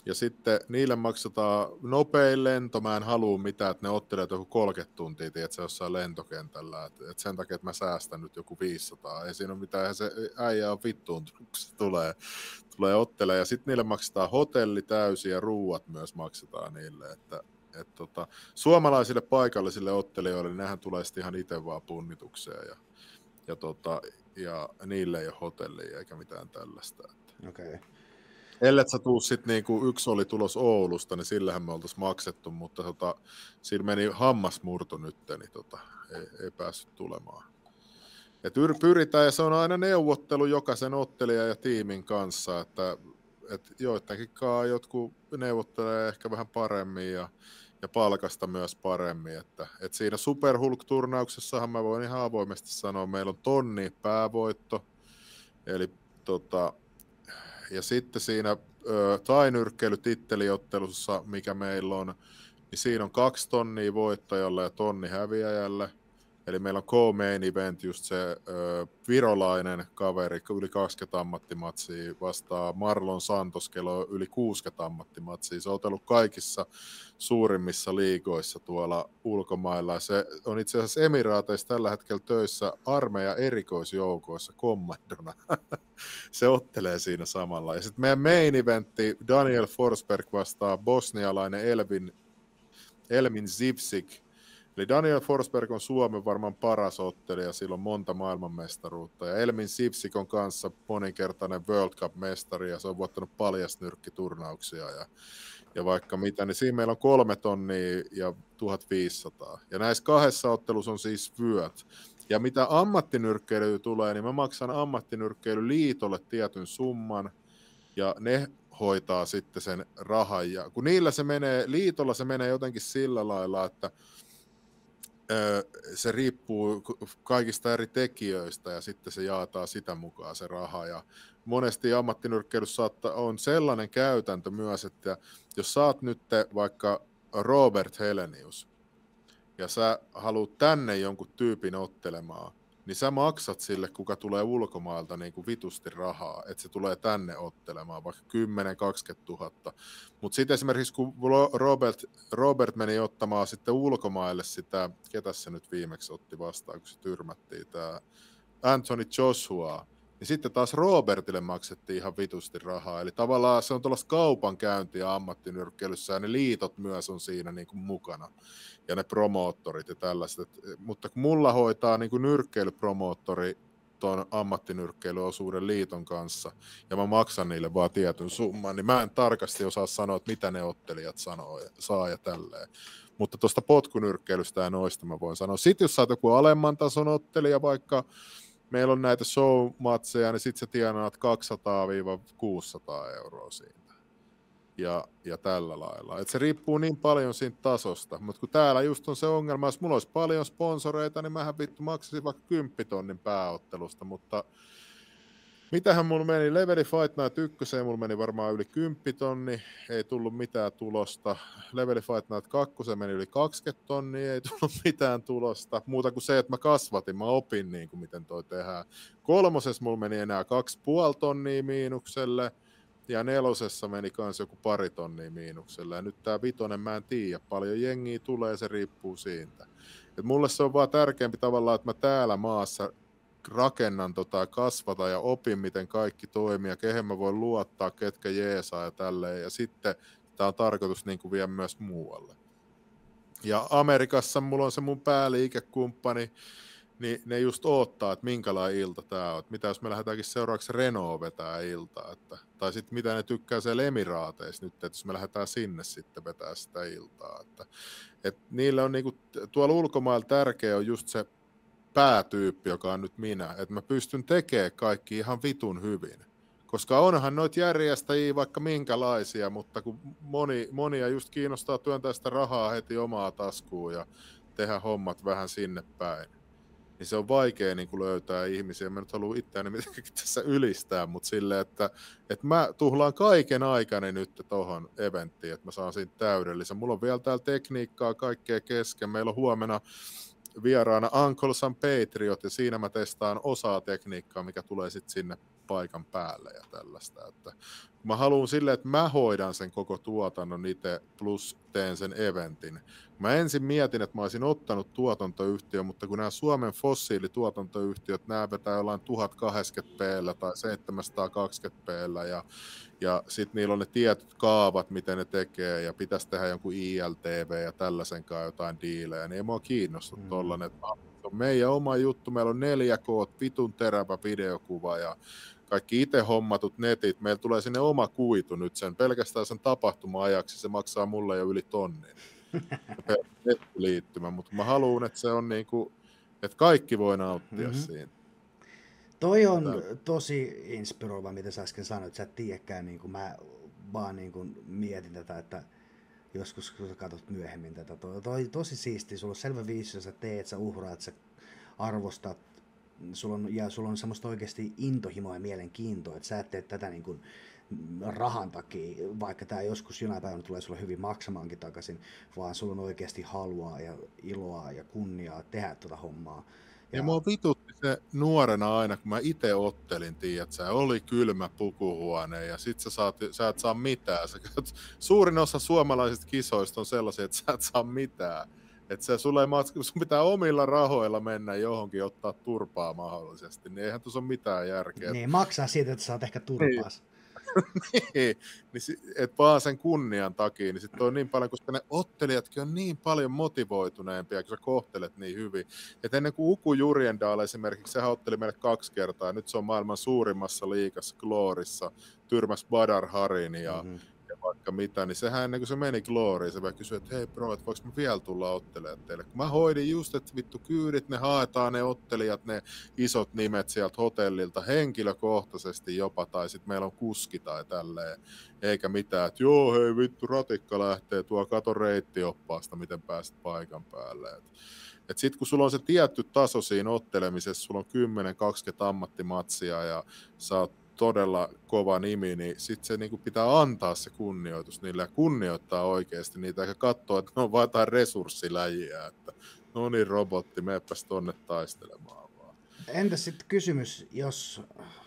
Ja sitten niille maksetaan nopein lento, mä en halua mitään, että ne ottelee joku kolmekymmentä tuntia, tiedätkö, jossain lentokentällä. Et, et sen takia, että mä säästän nyt joku viisisataa. Ei siinä ole mitään, se äijä on vittuun, kun se tulee, tulee ottelee. Ja sitten niille maksetaan hotelli täysin ja ruuat myös maksetaan niille. Että, et tota, suomalaisille paikallisille ottelijoille, niin nehän tulee sitten ihan itse vaan punnitukseen. Ja, ja, tota, ja niille ei ole hotellia eikä mitään tällaista. Okei. Okay. Ellet sä tuu sit niinku, yksi oli tulos Oulusta, niin sillähän me oltais maksettu, mutta tota, siinä meni hammasmurto nyt, niin tota, ei, ei päässyt tulemaan. Et yr, pyritään, ja se on aina neuvottelu jokaisen ottelijan ja tiimin kanssa, että et joidenkinkaan jotkut neuvottelee ehkä vähän paremmin ja, ja palkasta myös paremmin. Että, et siinä Super Hulk-turnauksessahan mä voin ihan avoimesti sanoa, meillä on tonni päävoitto, eli tota, ja sitten siinä tainyrkkeilytitteliottelussa, mikä meillä on, niin siinä on kaksi tonnia voittajalle ja tonni häviäjälle. Eli meillä on co-main event, just se ö, virolainen kaveri, yli kaksikymmentä ammattimatsia, vastaa Marlon Santos, kello yli kuusikymmentä ammattimatsia. Se on otellut kaikissa suurimmissa liigoissa tuolla ulkomailla. Se on itse asiassa Emiraateissa tällä hetkellä töissä armeijan erikoisjoukoissa kommandona. Se ottelee siinä samalla. Ja sitten meidän main eventti, Daniel Forsberg vastaa bosnialainen Elvin, Elmin Zivsik. Eli Daniel Forsberg on Suomen varmaan paras ottelija, sillä on monta maailmanmestaruutta. Ja Elmin Zivsik on kanssa moninkertainen World Cup-mestari ja se on voittanut paljasnyrkkiturnauksia ja, ja vaikka mitä. Niin siinä meillä on kolme tonnia ja tuhatviisisataa. Ja näissä kahdessa ottelussa on siis vyöt. Ja mitä ammattinyrkkeilyä tulee, niin mä maksan ammattinyrkkeilyliitolle tietyn summan ja ne hoitaa sitten sen rahan. Ja kun niillä se menee, liitolla se menee jotenkin sillä lailla, että se riippuu kaikista eri tekijöistä ja sitten se jaataa sitä mukaan se raha. Ja monesti ammattinyrkkeilyssä on sellainen käytäntö myös, että jos sä oot nyt vaikka Robert Helenius ja sä haluat tänne jonkun tyypin ottelemaan, niin sä maksat sille, kuka tulee ulkomailta niin kuin vitusti rahaa, että se tulee tänne ottelemaan, vaikka kymmenen kaksikymmentä tuhatta. Mutta sitten esimerkiksi kun Robert, Robert meni ottamaan sitten ulkomaille sitä, ketä se nyt viimeksi otti vastaan, kun se tyrmättiin, tämä Anthony Joshua, niin sitten taas Robertille maksettiin ihan vitusti rahaa. Eli tavallaan se on tuollaista kaupankäyntiä ammattinyrkkeilyssä ja ne liitot myös on siinä niin kuin mukana. Ja ne promoottorit ja tällaiset. Mutta kun mulla hoitaa niin kuin nyrkkeilypromoottori tuon ammattinyrkkeilyosuuden liiton kanssa ja mä maksan niille vaan tietyn summan, niin mä en tarkasti osaa sanoa, että mitä ne ottelijat sanoo ja saa ja tälleen. Mutta tuosta potkunyrkkeilystä ja noista mä voin sanoa. Sitten jos sä oot joku alemman tason ottelija, vaikka meillä on näitä show-matseja, niin sit sä tienaat kaksisataa kuusisataa euroa siitä. Ja, ja tällä lailla. Et se riippuu niin paljon siitä tasosta. Mutta kun täällä just on se ongelma, jos mulla olisi paljon sponsoreita, niin mähän vittu maksasin vaikka kymppitonnin pääottelusta, mutta mitähän mulla meni? Leveli Fight Night ykköseen mulla meni varmaan yli kymppitonni, ei tullut mitään tulosta. Leveli Fight Night kakkoseen meni yli kaksikymmentä tonnia, ei tullut mitään tulosta. Muuta kuin se, että mä kasvatin, mä opin niin kuin miten toi tehdään. Kolmosessa mulla meni enää kaksi puoli tonnia miinukselle. Ja nelosessa meni kans joku pari tonnia miinukselle. Ja nyt tää vitonen mä en tiedä. Paljon jengiä tulee, se riippuu siitä. Et mulle se on vaan tärkeämpi tavallaan, että mä täällä maassa rakennan tota, kasvata ja opin, miten kaikki toimii ja kehen mä voin luottaa, ketkä jeesaa ja tälleen. Ja sitten tää on tarkoitus niin kuin vie myös muualle. Ja Amerikassa mulla on se mun pääliikekumppani, niin ne just odottaa, että minkälainen ilta tää on. Että mitä jos me lähdetäänkin seuraavaksi Renault vetää iltaa. Että, tai sitten mitä ne tykkää siellä Emiraateissa nyt, että jos me lähdetään sinne sitten vetää sitä iltaa. Että, että niillä on niinku, tuolla ulkomailla tärkeä on just se päätyyppi, joka on nyt minä. Että mä pystyn tekemään kaikki ihan vitun hyvin. Koska onhan noita järjestäjiä vaikka minkälaisia, mutta kun moni, monia just kiinnostaa työntää sitä rahaa heti omaa taskuun ja tehdä hommat vähän sinne päin. Niin se on vaikea niin kuin löytää ihmisiä. Mä nyt haluan itseäni mitenkään tässä ylistää, mutta silleen, että, että mä tuhlaan kaiken aikani nyt tohon eventtiin, että mä saan siitä täydellisen. Mulla on vielä täällä tekniikkaa kaikkea kesken. Meillä on huomenna vieraana Uncle Sam Patriot, ja siinä mä testaan osaa tekniikkaa, mikä tulee sitten sinne paikan päälle ja tällaista. Että mä haluan silleen, että mä hoidan sen koko tuotannon itse plus teen sen eventin. Mä ensin mietin, että mä olisin ottanut tuotantoyhtiön, mutta kun nämä Suomen fossiilituotantoyhtiöt, nämä vetää jollain tuhat kahdeksankymmentä p tai seitsemänsataakaksikymmentä p ja, ja sitten niillä on ne tietyt kaavat, miten ne tekee ja pitäisi tehdä jonkun I L T V ja tällaisen kanssa jotain diilejä, niin ei mua kiinnosta mm. tollanen, että se on meidän oma juttu, meillä on neljä K, vitun terävä videokuva ja kaikki itse hommatut netit, meillä tulee sinne oma kuitu nyt sen, pelkästään sen tapahtuma-ajaksi, se maksaa mulle jo yli tonnin. Nettiliittymä, mutta mä haluan, että se on niinku, että kaikki voi nauttia mm-hmm. siinä. Toi on Tää... tosi inspiroiva, mitä sä äsken sanoit, sä et tiedäkään, niin kuin mä vaan niin kuin mietin tätä, että joskus kun sä katsot myöhemmin tätä, toi, toi tosi siistiä, sulla on selvä visio, sä teet, sä uhraat, sä arvostat, sulla on, ja sulla on semmoista oikeasti intohimoa ja mielenkiintoa, että sä et tee tätä niin kuin rahan takia, vaikka tämä joskus jonain päivänä tulee sulle hyvin maksamaankin takaisin, vaan sulla on oikeasti halua ja iloa ja kunniaa tehdä tuota hommaa. Ja, ja mua vitutti se nuorena aina, kun mä itse ottelin, tiedät sä, oli kylmä pukuhuone ja sit sä, saat, sä et saa mitään. Sä, suurin osa suomalaisista kisoista on sellaisia, että sä et saa mitään. Että se sulle ei, sun pitää omilla rahoilla mennä johonkin ottaa turpaa mahdollisesti, niin eihän tuossa ole mitään järkeä. Niin, maksaa siitä, että saat ehkä turpaas. niin, niin et vaan sen kunnian takia, niin sitten on niin paljon, koska ne ottelijatkin on niin paljon motivoituneempia, kun sä kohtelet niin hyvin. Et ennen kuin Uku Jurjendal esimerkiksi, sehän otteli meille kaksi kertaa, ja nyt se on maailman suurimmassa liigassa Gloorissa, tyrmäs Badar Harin ja, mm-hmm. ja vaikka mitä, niin sehän ennen kuin se meni Glooriin, se vielä kysyi, että hei bro, että voiko mä vielä tulla ottelemaan teille. Kun mä hoidin just, että vittu kyydit, ne haetaan ne ottelijat, ne isot nimet sieltä hotellilta henkilökohtaisesti jopa, tai sitten meillä on kuski tai tälleen, eikä mitään, että joo hei vittu ratikka lähtee, tuo kato reittioppaasta, miten pääset paikan päälle. Et, et sit kun sulla on se tietty taso siinä ottelemisessa, sulla on kymmenen kaksikymmentä ammattimatsia ja sä oot todella kova nimi, niin sitten se niinku pitää antaa se kunnioitus niille ja kunnioittaa oikeasti niitä, eikä katsoa, että ne on vain jotain resurssiläjiä, että no niin robotti, meepäs tonne taistelemaan vaan. Entäs sitten kysymys, jos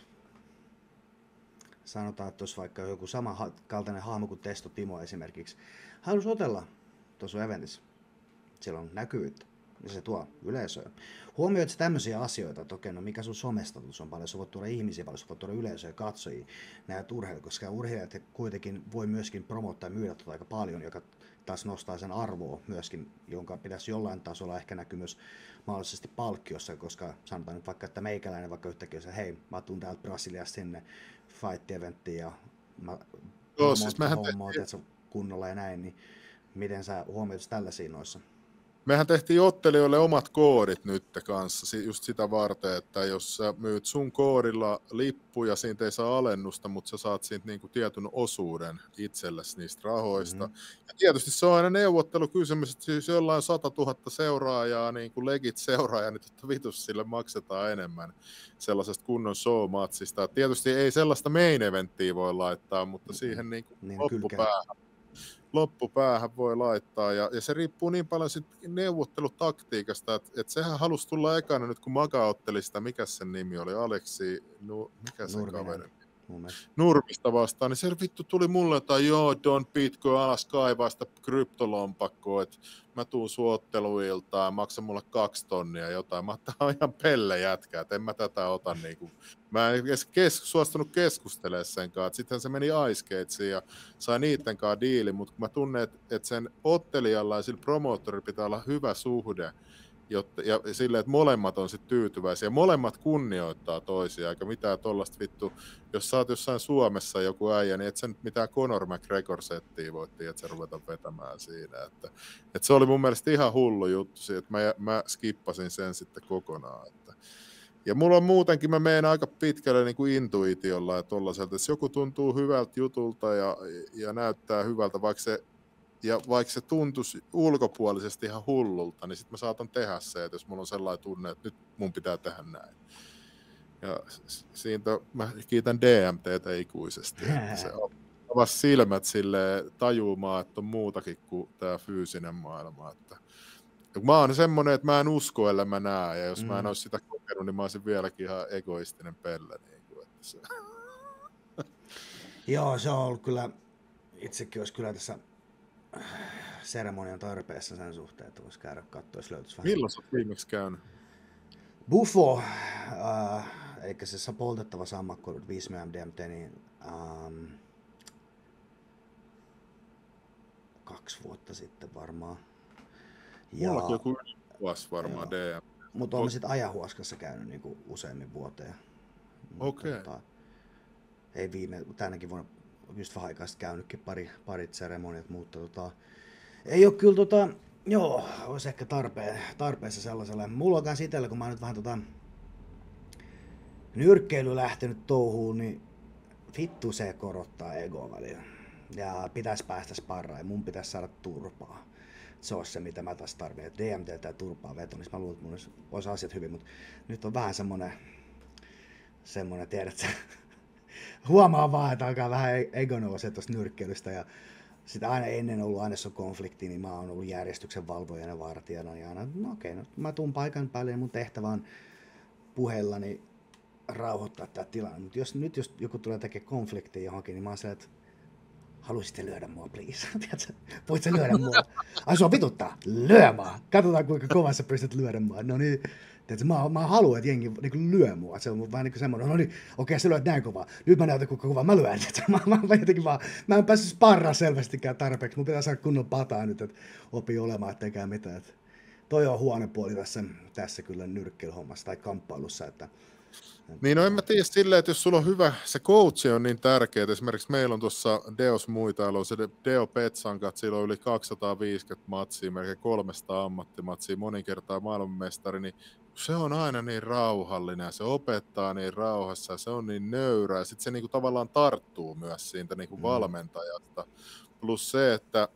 sanotaan, että olisi vaikka joku sama kaltainen hahmo kuin Testo Timo esimerkiksi, haluaisi otella tuossa eventissä, siellä on näkyvyyttä, ja se tuo yleisöä. Huomioit sä tämmöisiä asioita, että okei, no mikä sun somestatus on paljon, sä voit tuoda ihmisiä paljon, sä voit tuoda yleisöä, katsojia, näitä urheilijat, koska urheilijat kuitenkin voi myöskin promottaa ja myydä tuota aika paljon, joka taas nostaa sen arvoa myöskin, jonka pitäisi jollain tasolla ehkä näkyä myös mahdollisesti palkkiossa, koska sanotaan nyt vaikka, että meikäläinen vaikka yhtäkkiä se, hei, mä tuun täältä Brasiliasta sinne fight-eventtiin ja mä Joo, siis mehän hommaa, te... kunnolla ja näin, niin miten sä huomioit tällaisia noissa? Mehän tehtiin ottelijoille omat koodit nyt kanssa, just sitä varten, että jos sä myyt sun koodilla lippuja, siitä ei saa alennusta, mutta sä saat siitä niinku tietyn osuuden itsellesi niistä rahoista. Mm-hmm. Ja tietysti se on aina neuvottelukysymys, että siis jollain satatuhatta seuraajaa, niin kuin legit seuraajaa, niin totta vitus sille maksetaan enemmän sellaisesta kunnon showmatsista. Tietysti ei sellaista main eventtiä voi laittaa, mutta siihen niin kuin niin, loppupäähän. loppupäähän voi laittaa, ja, ja se riippuu niin paljon sit neuvottelutaktiikasta, että et sehän halusi tulla ekana nyt, kun Maga otteli sitä, mikä sen nimi oli, Aleksi, no, mikä se kaveri? Nurmista vastaan, niin se vittu tuli mulle, että joo, Don Pitko alas kaivaa sitä kryptolompakkoa, että mä tuun suotteluiltaan, maksa mulle kaksi tonnia jotain. Mä oon, tää on ihan pelle jätkä, että en mä tätä ota niinku. Mä en edes kes- suostunut keskustelemaan sen kanssa. Sitten se meni Ice Gatesiin ja sai niitten kanssa diili, mutta mä tunnen, että et sen ottelijalla ja sillä promoottorilla pitää olla hyvä suhde. Jotta, ja silleen, että molemmat on sitten tyytyväisiä. Molemmat kunnioittaa toisiaan, eikä mitään tollaista vittu. Jos sä oot jossain Suomessa joku äijä, niin et sä nyt mitään Conor McGregor-settiä voitti, että sä ruveta vetämään siinä. Että, että se oli mun mielestä ihan hullu juttu, että mä, mä skippasin sen sitten kokonaan. Että. Ja mulla on muutenkin, mä menen aika pitkälle niin kuin intuitiolla ja tollaiselta, että joku tuntuu hyvältä jutulta ja, ja näyttää hyvältä, vaikka se Ja vaikka se tuntuisi ulkopuolisesti ihan hullulta, niin sitten mä saatan tehdä se, että jos mulla on sellainen tunne, että nyt mun pitää tehdä näin. Ja siitä mä kiitän D M T:tä ikuisesti, että se avasi silmät silleen tajumaan, että on muutakin kuin tämä fyysinen maailma. Että mä oon semmoinen, että mä en usko, ellei mä näe, ja jos mm. mä en olisi sitä kokenut, niin mä olisin vieläkin ihan egoistinen pelle. Niin kuin, että Se. Joo, se on ollut kyllä, itsekin olisi kyllä tässä seremonian tarpeessa sen suhteen, että voisi käydä katsoa, jos löytyisi vähän. Milloin sä oot viimeksi käynyt? Buffo, äh, eli se poltettava sammakko, viisi M D M T, niin ähm, kaksi vuotta sitten varmaan. Mullakin joku vuosi varmaan D M. Mutta olen sitten ajahuaskassa käynyt niinku useammin vuoteen. Okei. Okay. Tota, ei viime, tänäkin vuonna just vähän aikaa käynytkin pari, parit seremoniat, mutta tota, ei ole kyllä tota, joo, olisi ehkä tarpeen, tarpeessa sellaiselle. Mulla on kans itsellä, kun mä nyt vähän tota nyrkkeily lähtenyt touhuun, niin vittu se korottaa egoa välillä. Ja pitäisi päästä sparraan ja mun pitäisi saada turpaa. Se on se, mitä mä taas tarvitsen. D M T ja turpaa veto, niin mä luulen, että mun olisi, olisi asiat hyvin, mutta nyt on vähän semmonen, semmonen, tiedätkö, huomaa vaan, että alkaa vähän ego nousee tuosta nyrkkeilystä ja sitä aina ennen ollut aina se konflikti, niin mä oon ollut järjestyksen valvojana ja vartijana ja aina, no okei, no, mä tuun paikan päälle ja mun tehtävä on puheellani rauhoittaa tää tilanne, mutta jos nyt jos joku tulee tekemään konfliktia johonkin, niin mä oon sellainen, että haluaisitte lyödä mua, please? Tiedätkö? Voit sä lyödä mua? Ai sua vituttaa? Lyö mua! Katsotaan kuinka kovasti sä pystyt lyödä mua. No niin, tiedätkö, mä, mä haluan, että jengi niin lyö mua. Se on vähän niin kuin semmoinen, no niin, okei, sä lyöt näin kovaa. Nyt mä näytän kuinka kovaa mä lyön. Mä, mä, mä, jotenkin vaan, mä en päässyt sparraa selvästikään tarpeeksi. Mun pitää saada kunnon pataa nyt, että opii olemaan, etteikä mitään. Että toi on huono puoli tässä, tässä kyllä nyrkkeilyhommassa tai kamppailussa, että niin, no en mä tiedä silleen, että jos sulla on hyvä, se coachi on niin tärkeä, että esimerkiksi meillä on tuossa Deos Muitailo, se Deo Petsanka, että sillä on yli kaksisataaviisikymmentä matsia, melkein kolmesataa ammattimatsia, monin kertaa maailmanmestari, niin se on aina niin rauhallinen ja se opettaa niin rauhassa ja se on niin nöyrä ja sitten se niinku tavallaan tarttuu myös siitä niinku valmentajasta. Plus se, että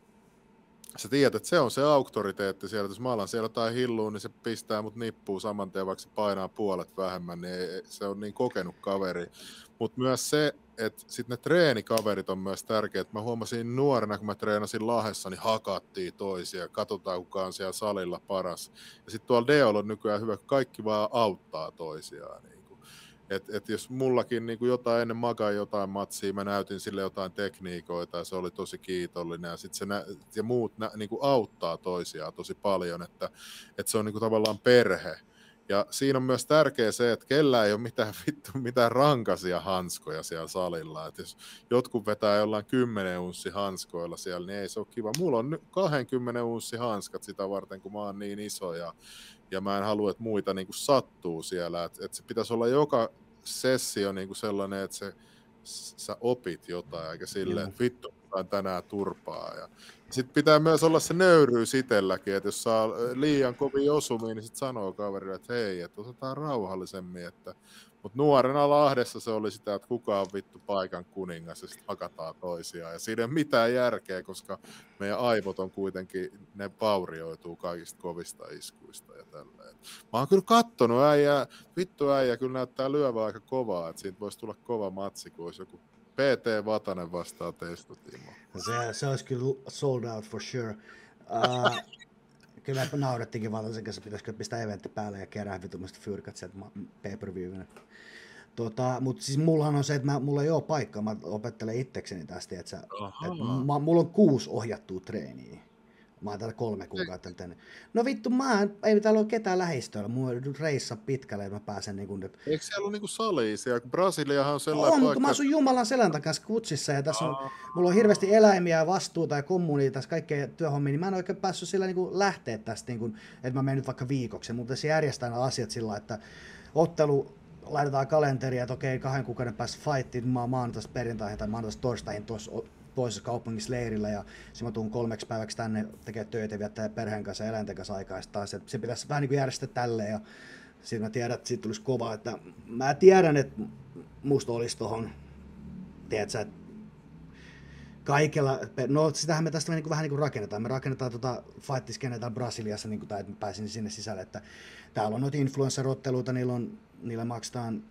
sä tiedät, että se on se auktoriteetti siellä, että jos mä alan siellä jotain hillua, niin se pistää mut nippuun saman tien, vaikka se painaa puolet vähemmän, niin ei, se on niin kokenut kaveri. Mutta myös se, että sitten ne treenikaverit on myös tärkeät. Mä huomasin nuorena, kun mä treenasin Lahdessa, niin hakattiin toisia, katsotaan kuka on siellä salilla paras. Ja sitten tuolla Deolla on nykyään hyvä, kun kaikki vaan auttaa toisiaan. Niin. Että et jos mullakin niin jotain ennen makaa jotain matsia, mä näytin sille jotain tekniikoita ja se oli tosi kiitollinen ja, sit se nä- ja muut nä- niin auttaa toisiaan tosi paljon, että et se on niin tavallaan perhe. Ja siinä on myös tärkeää se, että kellä ei ole mitään, vittu, mitään rankaisia hanskoja siellä salilla. Et jos jotkut vetää jollain kymmenen unssi hanskoilla siellä, niin ei se ole kiva. Mulla on kaksikymmentä unssi hanskat sitä varten, kun mä oon niin iso ja Ja mä en halua, että muita niin kuin sattuu siellä. Että et se pitäisi olla joka sessio niin kuin sellainen, että se, sä opit jotain, eikä silleen, että vittu, otetaan tänään turpaa. Ja sitten pitää myös olla se nöyryys itselläkin, että jos saa liian kovin osumia, niin sitten sanoo kaverille, että hei, että otetaan rauhallisemmin. Että mutta nuorena Lahdessa se oli sitä, että kuka on vittu paikan kuningas ja sitten hakataan toisiaan. Ja siinä ei ole mitään järkeä, koska meidän aivot on kuitenkin, ne vaurioituu kaikista kovista iskuista ja tälleen. Mä oon kyllä kattonut äijää, vittu äijä kyllä näyttää lyövää aika kovaa, että siitä voisi tulla kova matsi, kun olisi joku P T Vatanen vastaan teistä, Timo. Se, se olisi kyllä sold out for sure. Uh, kyllä me naurettiinkin Vatasen kanssa, pitäisikö pistää eventti päälle ja kerää vitumasta fyrkat sieltä pay-per-viewina. Tota, mutta siis mullahan on se, että mä, mulla ei ole paikkaa, mä opettelen itsekseni tästä, että, että mä, mulla on kuusi ohjattua treeniä. Mä oon täällä kolme kuukautta tänne. No vittu, mä en, ei täällä ole ketään lähistöllä, mulla on reissa pitkälle, että mä pääsen niinku nyt. Eikö siellä ole niinku salia siellä, kun Brasiliahan on sellainen on, paikka. mutta mä asun Jumalan selän kanssa kutsissa ja tässä on, mulla on hirveästi eläimiä ja vastuuta ja kommunia tässä kaikkea työhommia, niin mä en oikein päässyt sillä niinku lähteä tästä, niinku, että mä menen nyt vaikka viikoksi. Mutta se järjestää nämä asiat sillä, että ottelu laitetaan kalenteria, että okei, kahden kuukauden päästä fightiin, mä oon maanantaista perjantaihin tai maanantaista torstaihin tuossa toisessa kaupungissa leirillä ja sitten mä tuun kolmeksi päiväksi tänne tekemään töitä ja viettää perheen kanssa ja eläinten kanssa aikaa. Taas, se pitäisi vähän niin kuin järjestää tälleen ja sitten mä tiedän, että siitä tulisi kova. Että mä tiedän, että musta olisi tohon, tiedätkö, että kaikella, no sitähän me tästä niin kuin, vähän niin kuin rakennetaan. Me rakennetaan tota fight-skenää täällä Brasiliassa, niin kuin, tai että mä pääsin sinne sisälle, että täällä on noita influencer-otteluita, niillä, on, niillä maksetaan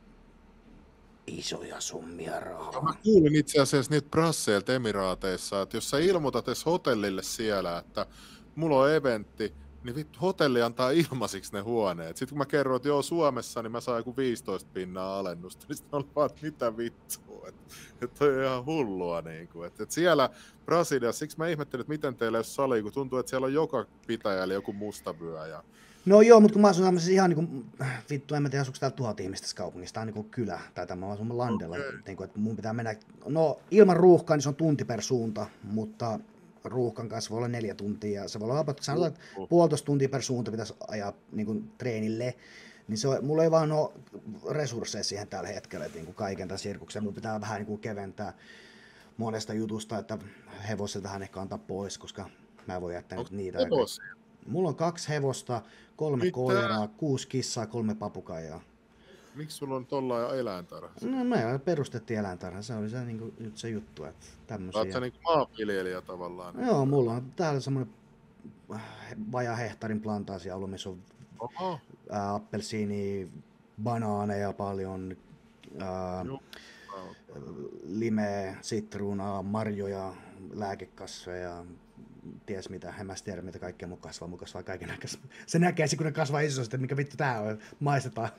isoja summia rahaa. Mä kuulin itse asiassa niitä brasseilta Emiraateissa, että jos sä ilmoitat edes hotellille siellä, että mulla on eventti, niin vittu hotelli antaa ilmaisiksi ne huoneet. Sitten kun mä kerroin, että joo Suomessa, niin mä saan joku viisitoista pinnaa alennusta, niin sitten on vaan, että mitä vittua, että et toi on ihan hullua niinku. Että et siellä Brasiliassa, siksi mä ihmettelin, että miten teillä ei ole sali, kun tuntuu, että siellä on joka pitäjällä joku mustavyö. Ja... No joo, mutta kun mä asun tämmöisessä ihan niinku, vittu, en mä tiedä, asuuko täällä tuhat ihmistä tässä kaupungissa, tää on niinku kylä, tai tämä mä asun landella, okay. Niinku, että mun pitää mennä, no ilman ruuhkaa, niin se on tunti per suunta, mutta ruuhkan kanssa voi olla neljä tuntia, ja se voi olla about, sanotaan, että puolitoista tuntia per suunta pitäisi ajaa niinku treenille, niin se on, mulla ei vaan ole resursseja siihen tällä hetkellä, että niinku kaiken tämän sirkuksen, mun pitää vähän niinku keventää monesta jutusta, että hevoset vähän ehkä antaa pois, koska mä en voi jättää nyt niitä. Hevosia? Mulla on kaksi hevosta, kolme Mitä? koiraa, kuusi kissaa, kolme papukaijaa. Miksi sulla on tollain eläintarha? No me perustettiin eläintarha, se oli se, niin kuin, se juttu, että tämmöisiä. Oletko sä niin maanviljelijä tavallaan? Joo, mulla on täällä semmoinen vajaa hehtaarin plantaasi ollut, missä on ää, appelsiini, banaaneja paljon, ää, limeä, sitruunaa, marjoja, lääkekasveja, ties mitä, en mä tiedä mitä kaikkea mun kasvaa, mun kasvaa kaiken näköistä. Se näkee kun ne kasvaa isosti, että mikä vittu tää on, maistetaan.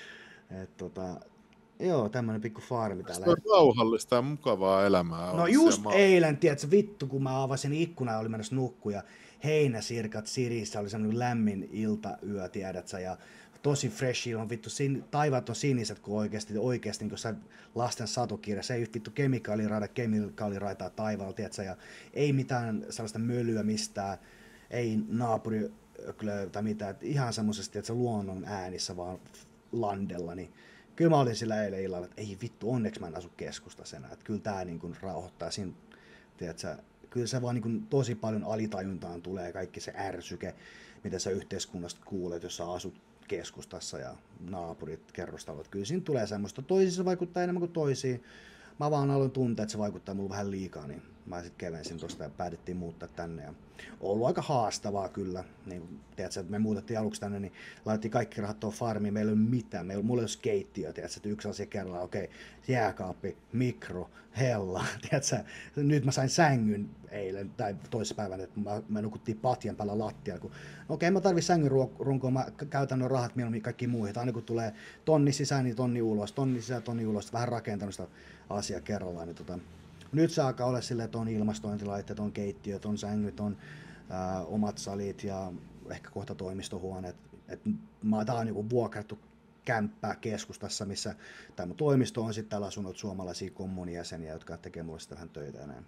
Et, tota, joo, tämmönen pikku faarmi täällä. Se on rauhallista ja mukavaa elämää. No just ma- eilen, tiedätkö, vittu kun mä avasin ikkunan ja oli menossa nukkuun ja heinäsirkat sirissä, oli semmonen lämmin iltayö, tiedätkö, ja tosi fresh ilman, vittu, sin, taivaat on siniset kuin oikeasti, oikeasti niin kuin lasten satokirja, se ei vittu kemikaaliraida, kemikaaliraitaa taivaalla, tiedätkö, ja ei mitään sellaista mölyä mistään, ei naapuri tai mitään, että ihan semmoisesti, että se luonnon äänissä vaan landella, niin kyllä mä olin sillä eilen illalla, että ei vittu, onneksi mä en asu keskustassa enää, että kyllä tää niin kuin rauhoittaa siinä, tiedätkö, kyllä se vaan niin kuin tosi paljon alitajuntaan tulee kaikki se ärsyke, mitä sä yhteiskunnasta kuulet, jos sä asut keskustassa ja naapurit, kerrostalot. Kyllä siinä tulee semmoista. Toisissa vaikuttaa enemmän kuin toisiin. Mä vaan aloin tuntea, että se vaikuttaa mulle vähän liikaa, niin mä sitten kevensin tosta ja päätettiin muuttaa tänne. Ja on ollut aika haastavaa kyllä. Niin, tiedätkö, että me muutettiin aluksi tänne, niin laitettiin kaikki rahat tuohon farmiin. Meillä ei ole mitään. Meillä, mulla ei ole keittiö, tiedätkö, että yksi asia kerrallaan. Okei, okay, jääkaappi, mikro, hella. Tiedätkö, nyt mä sain sängyn eilen tai toissapäivänä, että mä, mä nukuttiin patjan päällä lattialla. Kun, okei, okay, mä tarvitsen sängyn runkoon, mä käytän nuo rahat mieluummin kaikkiin muihin. Aina kun tulee tonni sisään, niin tonni ulos, tonni sisään, tonni ulos. Vähän rakentanut sitä asiaa kerrallaan. Niin tota, nyt se alkaa olla silleen, että on ilmastointilaitteet, on keittiöt, on sängyt, on ää, omat salit ja ehkä kohta toimistohuoneet. Et mä tää on niinku vuokrattu kämppää keskustassa, missä tämä toimisto on sitten täällä asunut suomalaisia kommunijäseniä, jotka tekee mulle sitä vähän töitä ja näin.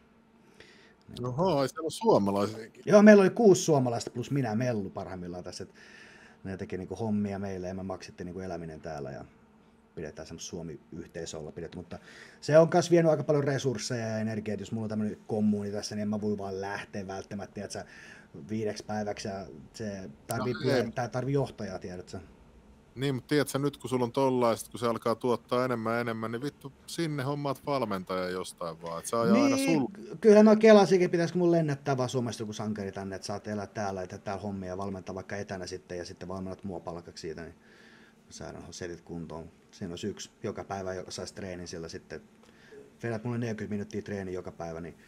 Niin, oho, ei siellä ole suomalaisiakin. Joo, meillä oli kuusi suomalaista plus minä Mellu parhaimmillaan tässä. Et ne teki niinku hommia meille ja me maksittiin niinku eläminen täällä ja pidetään semmoista Suomi-yhteisöllä pidetty, mutta se on myös vienyt aika paljon resursseja ja energiaa, että jos mulla on tämmöinen kommuni tässä, niin en mä voi vaan lähteä välttämättä, että sä viideksi päiväksi ja se tarvii, no, pyörittää, tarvii johtajaa, tiedätkö? Niin, mutta tiedätkö, nyt kun sulla on tollaiset, kun se alkaa tuottaa enemmän ja enemmän, niin vittu sinne hommaat valmentaja jostain vaan, että se ajaa niin, aina sul... Kyllähän mä kelasinkin, pitäisikö mun lennättää vaan Suomesta joku sankari tänne, että saat elää täällä, että täällä hommia ja valmentaa vaikka etänä sitten ja sitten valmennat mua palkaksi siitä, niin saadaan setit kuntoon. Siinä olisi yksi joka päivä, joka saisi treenin sillä sitten. Vedät mulle neljäkymmentä minuuttia treeni joka päivä, niin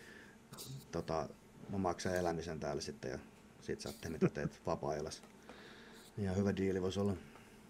tota, mä maksan elämisen täällä sitten ja sit sä teet mitä teet vapaa-ajallasi. Ihan hyvä diili voisi olla.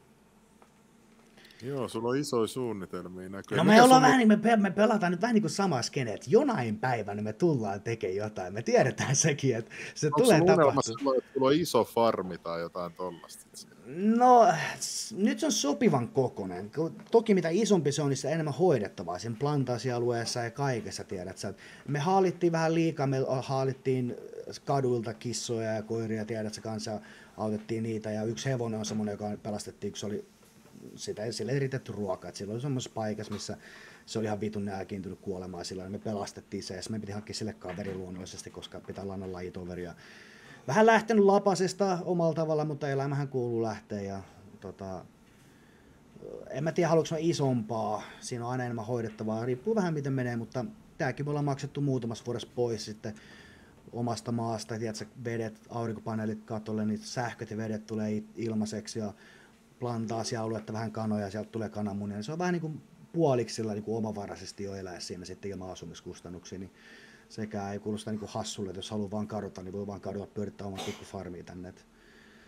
Joo, sulla on isoja suunnitelmia näköjään. No me, ollaan sun... vähän, niin me, me pelataan nyt vähän niin kuin sama skene, että jonain päivänä me tullaan tekemään jotain. Me tiedetään sekin, että se onko tulee tapahtumaan. Onko sulla että sulla on iso farmi tai jotain tollaista? No nyt se on sopivan kokoinen. Toki mitä isompi se on, niin se enemmän hoidettavaa siinä plantaasialueessa ja kaikessa, tiedät sä. Me haalittiin vähän liikaa, me haalittiin kaduilta kissoja ja koiria, tiedät sä, kanssa autettiin niitä. Ja yksi hevonen on semmoinen, joka pelastettiin, kun se oli sitä, sille ei riitetty ruokaa. Et sillä oli semmoisessa paikassa, missä se oli ihan vitun nälkiintynyt kuolemaan sillä, niin me pelastettiin se. Ja me piti hankkia sille kaveri luonnollisesti, koska pitää olla aina lajitoveri. Ja vähän lähtenyt lapasesta omalla tavalla, mutta elämähän kuuluu lähteä. Ja, tota, en mä tiedä, haluanko mä isompaa. Siinä on aina enemmän hoidettavaa. Riippuu vähän miten menee, mutta tääkin me ollaan maksettu muutamassa vuodessa pois sitten omasta maasta. Tiedätkö, vedet, aurinkopaneelit katolle, niin sähköt ja vedet tulee ilmaiseksi. Ja plantaasialuetta, vähän kanoja, sieltä tulee kananmunia. Se on vähän niin kuin puoliksi sillä niin kuin omavaraisesti jo elää siinä sitten ilman asumiskustannuksia. Niin sekään ei kuulosta niin kuin hassulle, että jos haluaa vaan kadota, niin voi vaan kadota pyörittää oman pikkufarmiin tänne. Et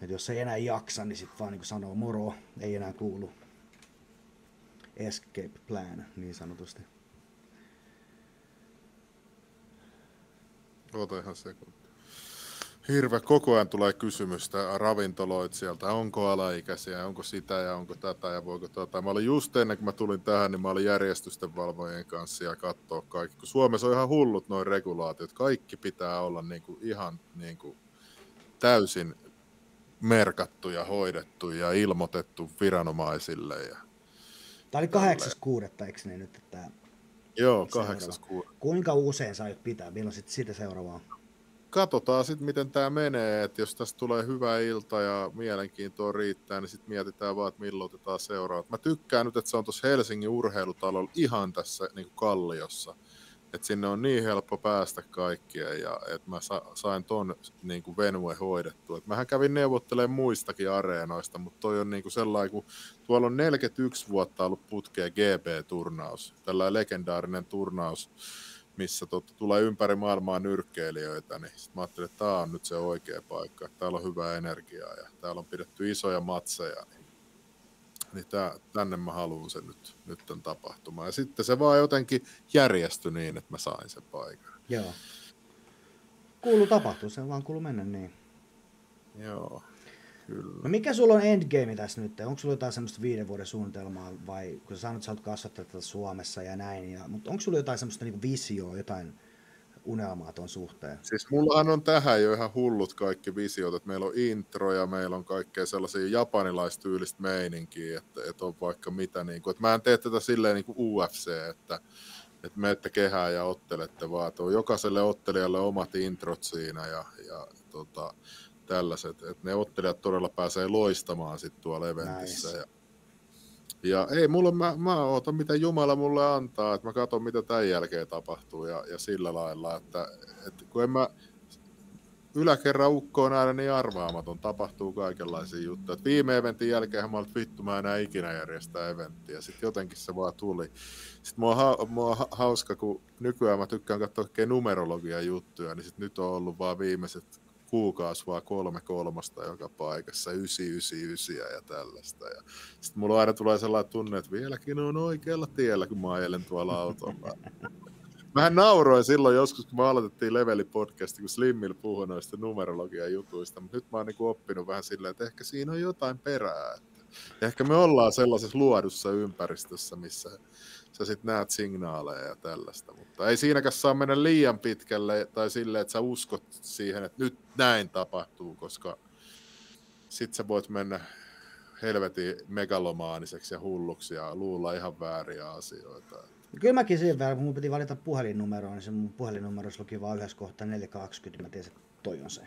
että jos ei enää jaksa, niin sitten vaan niin sanoo moro, ei enää kuulu. Escape plan, niin sanotusti. Ota ihan sekunti. Hirveä, koko ajan tulee kysymystä ravintoloitsijalta, onko alaikäisiä, onko sitä ja onko tätä ja voiko tätä. Mä olin just ennen kuin mä tulin tähän, niin mä olin järjestysten valvojien kanssa ja katsoa kaikki. Kun Suomessa on ihan hullut noin regulaatiot, kaikki pitää olla niinku ihan niinku täysin merkattu ja hoidettu ja ilmoitettu viranomaisille. Ja tämä oli kahdeksas kuudetta, eikö ne nyt? Että joo, kahdeksas kuudetta. Kuinka usein sä aiot pitää? Milloin sitten sitä seuraavaa? Katsotaan sitten, miten tämä menee, että jos tästä tulee hyvä ilta ja mielenkiintoa riittää, niin sitten mietitään vaan, että milloin otetaan seuraavat. Mä tykkään nyt, että se on tuossa Helsingin urheilutalolla ihan tässä niin kuin Kalliossa. Että sinne on niin helppo päästä kaikkien ja että mä sa- sain ton niin kuin venue hoidettua. Et mähän kävin neuvottelemaan muistakin areenoista, mutta toi on niin kuin sellainen, kun tuolla on neljäkymmentäyksi vuotta ollut putkea G B-turnaus, tällainen legendaarinen turnaus, missä totta, tulee ympäri maailmaa nyrkkeilijöitä, niin sit mä ajattelin, että tää on nyt se oikea paikka, että täällä on hyvää energiaa ja täällä on pidetty isoja matseja, niin, niin tää, tänne mä haluan sen nyt, nyt tämän tapahtumaan. Ja sitten se vaan jotenkin järjestyi niin, että mä sain sen paikan. Joo. Kuulu tapahtua, se vaan kuulu mennä niin. Joo, kyllä. No mikä sulla on endgame tässä nyt? Onko sulla jotain semmoista viiden vuoden suunnitelmaa vai kun sä sanoit, että sä oot kasvattaa tätä Suomessa ja näin, ja, mutta onko sulla jotain semmoista niinku visioa, jotain unelmaa ton suhteen? Siis mullahan on tähän jo ihan hullut kaikki visiot, että meillä on intro ja meillä on kaikkea sellaisia japanilaistyylistä meininkiä, että, että on vaikka mitä, niin kuin, että mä en tee tätä silleen niin kuin U F C, että, että menette kehään ja ottelette vaan, että on jokaiselle ottelijalle omat introt siinä ja, ja tota, tällaiset, että ne ottelijat todella pääsee loistamaan sitten tuolla eventissä. Nice. Ja, ja ei, mulla, mä, mä ootan mitä Jumala mulle antaa, että mä katson mitä tämän jälkeen tapahtuu ja, ja sillä lailla, että, että kun en mä, yläkerran ukko on aina niin arvaamaton, tapahtuu kaikenlaisia juttuja. Et viime eventin jälkeen mä olin, että vittu mä enää ikinä järjestää eventtiä, sitten jotenkin se vaan tuli. Sitten mua on, ha, mua on hauska, kun nykyään mä tykkään katsoa oikein numerologia juttuja, niin sit nyt on ollut vaan viimeiset kuukausi vaan kolme kolmosta joka paikassa, ysi, ysi, ysiä ja tällaista. Ja sitten mulla aina tulee sellainen tunne, että vieläkin on oikealla tiellä, kun mä ajelen tuolla autolla. Mähän nauroin silloin joskus, kun me aloitettiin Leveli-podcasti, kun Slimmillä puhui noista numerologian jutuista, mutta nyt mä oon niin oppinut vähän silleen, että ehkä siinä on jotain perää. Että ehkä me ollaan sellaisessa luodussa ympäristössä, missä sä sit näet signaaleja ja tällaista, mutta ei siinäkään saa mennä liian pitkälle tai silleen, että sä uskot siihen, että nyt näin tapahtuu, koska sit sä voit mennä helvetin megalomaaniseksi ja hulluksi ja luulla ihan vääriä asioita. Kyllä mäkin siihen verran, kun mun piti valita puhelinnumeroa, niin se mun puhelinnumerossa luki vaan yhdessä kohtaa neljä kaksikymmentä, mä tiesin, että toi on se.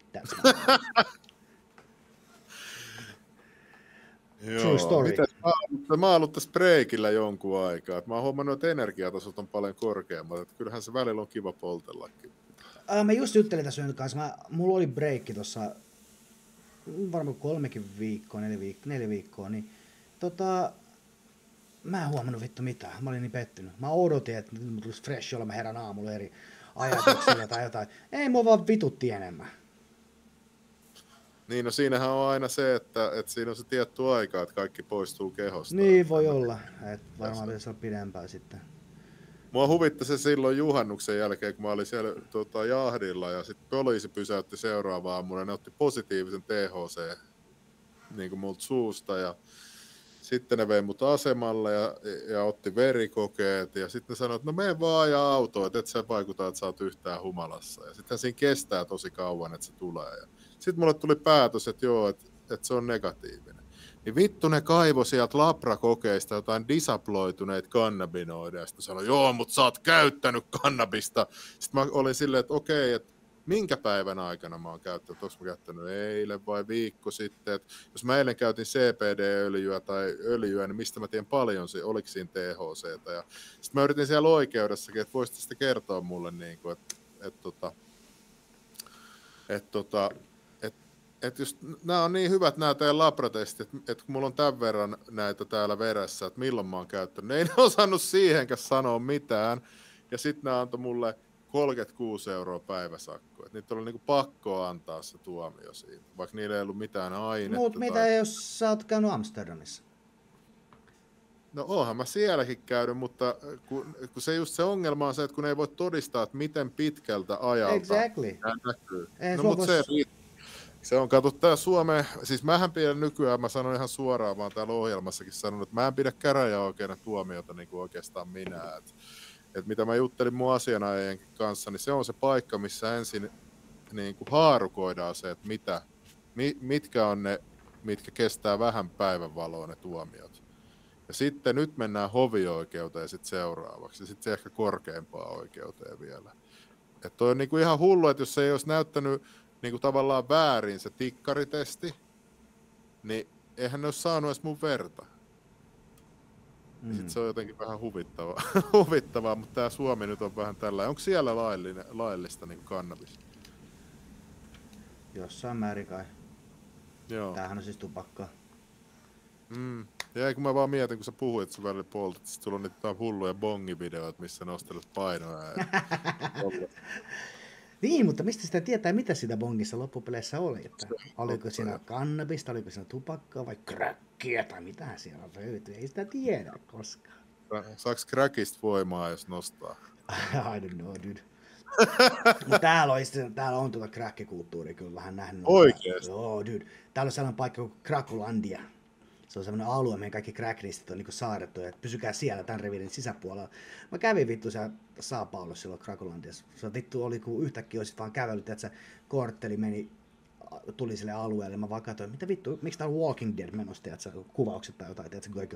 Joo, mitäs, mä, mä oon ollut tässä breikillä jonkun aikaa. Mä oon huomannut, että energiatasot on paljon korkeammat. Että kyllähän se välillä on kiva poltellakin. Ää, mä just juttelin tässä yhden kanssa. Mä, mulla oli breikki tuossa varmaan kolmekin viikkoa, neljä viikkoa, neljä viikkoa. Niin, tota, mä en huomannut vittu mitään. Mä olin niin pettynyt. Mä odotin, että nyt tulisi fresh, jolla mä herän aamulla eri ajatuksilla tai jotain. Ei mua vaan vitutti enemmän. Niin, no siinähän on aina se, että, että siinä on se tietty aika, että kaikki poistuu kehosta. Niin voi olla, että varmaan pitäisi olla pidempään sitten. Mua huvitti se silloin juhannuksen jälkeen, kun mä olin siellä tota, jahdilla ja sitten poliisi pysäytti seuraavaan aamulla. Ne otti positiivisen T H C niin kuin multa suusta ja sitten ne vei mut asemalle ja, ja otti verikokeet ja sitten ne sanoi, että no mene vaan ajaa autoa, että et sä vaikuta, että sä oot yhtään humalassa. Ja sitten siinä kestää tosi kauan, että se tulee. Ja sitten mulle tuli päätös, että joo, että, että se on negatiivinen. Niin vittu ne kaivoi sieltä labrakokeista jotain disaploituneita kannabinoideja. Ja sitten sanoi, joo, mutta sä oot käyttänyt kannabista. Sitten mä olin silleen, että okei, että minkä päivän aikana mä oon käyttänyt? Onko mä käyttänyt eilen vai viikko sitten? Että jos mä eilen käytin C B D-öljyä tai öljyä, niin mistä mä tiedän paljon, oliko siinä T H C:tä. Ja sitten mä yritin siellä oikeudessakin, että voisitte sitten kertoa mulle, niin kuin, että, että, että, että, että että jos nämä on niin hyvät nämä teidän labratestit, että kun mulla on tämän verran näitä täällä veressä, että milloin mä oon käyttänyt, ne ei ne osannut siihenkään sanoa mitään. Ja sitten nämä antoi mulle kolmekymmentäkuusi euroa päiväsakko. Et niitä oli niinku pakko antaa se tuomio siitä, vaikka niillä ei ollut mitään ainetta. Mutta mitä tai... jos sä oot käynyt Amsterdamissa? No oonhan mä sielläkin käynyt, mutta kun, kun se just se ongelma on se, että kun ei voi todistaa, että miten pitkältä ajalta exactly. näkyy. Ei, no mutta se, se on, kato tää Suomeen, siis mähän pidän nykyään, mä sanon ihan suoraan, vaan täällä ohjelmassakin sanonut, että mä en pidä käräjäoikeuden tuomiota niin kuin oikeastaan minä. Et, et mitä mä juttelin mun asianajajien kanssa, niin se on se paikka, missä ensin niin kuin haarukoidaan se, että mitä, mi, mitkä on ne, mitkä kestää vähän päivänvaloa ne tuomiot. Ja sitten nyt mennään hovioikeuteen sit seuraavaksi, ja sitten se ehkä korkeimpaan oikeuteen vielä. Että toi on niinku ihan hullu, että jos se ei olisi näyttänyt niinku tavallaan väärin se tikkaritesti, niin eihän ne olisi saanut edes mun verta. Mm. Sitten se on jotenkin vähän huvittavaa, huvittavaa mutta tää Suomi nyt on vähän tällä. Onko siellä laillinen, laillista niinku kannabis? Jossain määrin kai. Joo. Tämähän on siis tupakkaa. Mm. Ja kun mä vaan mietin, kun sä puhuit, että sä välillä poltit, sit sulla on niitä hulluja bongivideoita, missä nostelet painoja. Ja... niin, mutta mistä sitä tietää, mitä sitä bongissa loppupeleissä oli? Että oliko siinä kannabista, oliko siinä tupakkaa vai kräkkiä tai mitä siellä löytyy? Ei sitä tiedä koskaan. Saaks crackista voimaa, jos nostaa? I don't know, dude. täällä, on, täällä on tuota crack-kulttuuria kyllä vähän nähnyt. Oikeesti? Joo, dude. Täällä on sellainen paikka kuin Krakolandia. Se on semmoinen alue, mihin kaikki cracklistit on niinku saarrettu, että pysykää siellä tämän reviirin sisäpuolella. Mä kävin vittu siellä Sao Paulossa silloin Krakolandiassa. Se vittu oli, kun yhtäkkiä olisit vaan kävellyt, että se kortteli meni, tuli sille alueelle. Mä vaan katsoin, mitä vittu, miksi tää on Walking Dead menossa, että se kuvaukset tai jotain, että se kaikki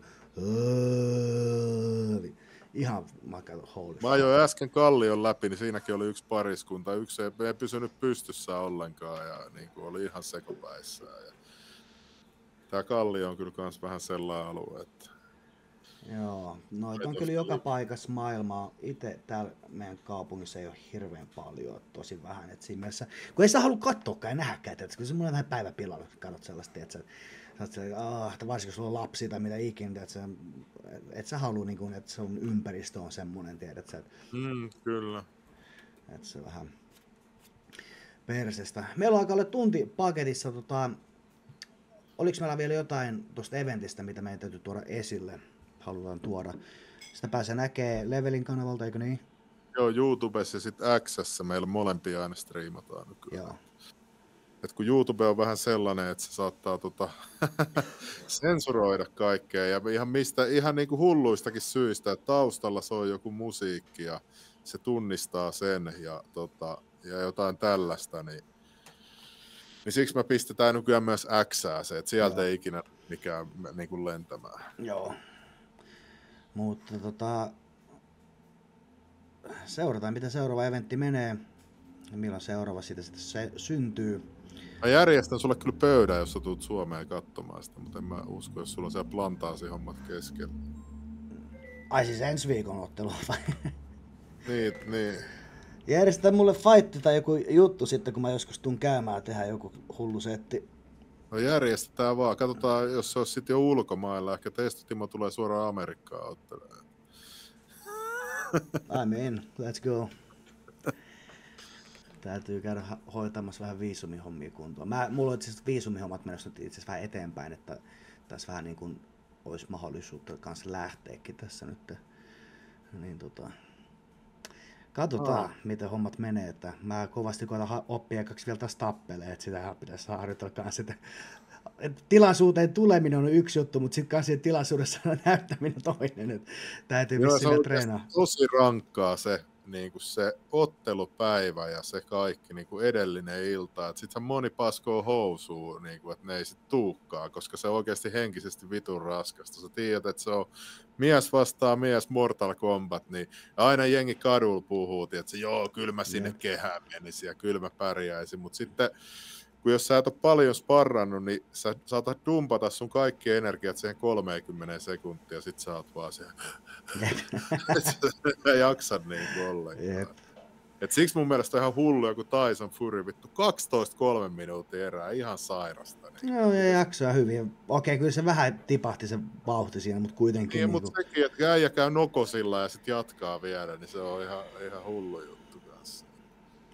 ihan mä katsoin, holy. Mä ajoin äsken Kallion läpi, niin siinäkin oli yksi pariskunta. Yksi ei, ei pysynyt pystyssä ollenkaan ja niin kuin oli ihan sekopäissään. Ja... Tää Kallio on kyllä kans vähän sellainen alue, että... Joo, noita on kyllä joka paikassa maailmaa. Itse täällä meidän kaupungissa ei ole hirveän paljon, tosi vähän. Et siinä mielessä, kun ei saa halua katsoakaan ja nähdäkään, että kun semmoinen vähän päiväpilalla, katsot sellaista, että, että, ah, että varsinkin jos sulla on lapsia tai mitä ikinä, että, että sä halua, niin kuin, että sun ympäristö on semmoinen, tiedät, että, mm, kyllä. Että se vähän persestä. Meillä on aika olla tunti paketissa, tota, oliko meillä vielä jotain tuosta eventistä, mitä meidän täytyy tuoda esille? Halutaan tuoda. Sitä pääsee näkee Levelin kanavalta, eikö niin? Joo, YouTubessa ja sitten X:ssä meillä molempia aina striimataan nykyään. Joo. Et kun YouTube on vähän sellainen, että se saattaa tota, sensuroida kaikkea ja ihan, mistä, ihan niinku hulluistakin syistä, että taustalla soi joku musiikki ja se tunnistaa sen ja, tota, ja jotain tällaista, niin Niin siksi me pistetään nykyään myös Xää se, että sieltä Joo. ei ikinä mikään niin kuin lentämään. Joo. Mutta tota, seurataan, miten seuraava eventti menee ja milloin seuraava siitä sitten se syntyy. Mä järjestän sulle kyllä pöydän, jos sä tulet Suomeen katsomaan sitä, mutta en mä usko, jos sulla on siellä plantaasi-hommat keskellä. Ai siis ensi viikon ottelu vai? Niin, niin. Järjestetään mulle fight tai joku juttu sitten, kun mä joskus tuun käymään tehdä joku hullu setti. No järjestetään vaan. Katsotaan, jos se olisi sitten jo ulkomailla. Ehkä teistä Timo tulee suoraan Amerikkaan ottelemaan. I'm in. Let's go. Täytyy käydä hoitamassa vähän viisumihommia kuntoon. Mä, mulla on itse asiassa viisumihommat menossa nyt itse asiassa vähän eteenpäin, että tässä vähän niin kuin olisi mahdollisuutta kanssa lähteekin tässä nyt. Niin tota... Katsotaan, oh. miten hommat menee. Että mä kovasti koitan oppia kaksi vielä taas tappelee, että sitä pitäisi harjoitella kanssa. Että tilaisuuteen tuleminen on yksi juttu, mutta sitten kanssa tilaisuudessa näyttäminen toinen. Että täytyy vissiin vielä treenaa. Tosi rankkaa se, niin kuin se ottelupäivä ja se kaikki niin kuin edellinen ilta. Sitten moni paskoo housuun, niin kuin, että ne ei sit tuukkaa, koska se on oikeasti henkisesti vitun raskasta. Sä tiedät, että se on mies vastaa mies Mortal Kombat, niin aina jengi kadulla puhuu, että joo, kyllä mä sinne yeah. kehään menisin ja kyllä mä pärjäisin, mutta sitten kun jos sä et ole paljon sparrannut, niin sä saatat dumpata sun kaikki energiat siihen kolmekymmentä sekuntia, ja sit sä oot vaan siellä, et jaksa niinku ollenkaan. Yep. Et siksi mun mielestä on ihan hullu joku Tyson Fury, vittu kaksitoista kolme minuuttia erää, ihan sairasta. Niin. Joo, ja jaksaa hyvin. Okei, kyllä se vähän tipahti se vauhti siinä, mutta kuitenkin. Niin, niin mutta sekin, että äijä käy nokosilla ja sit jatkaa vielä, niin se on ihan, ihan hullu juttu kanssa.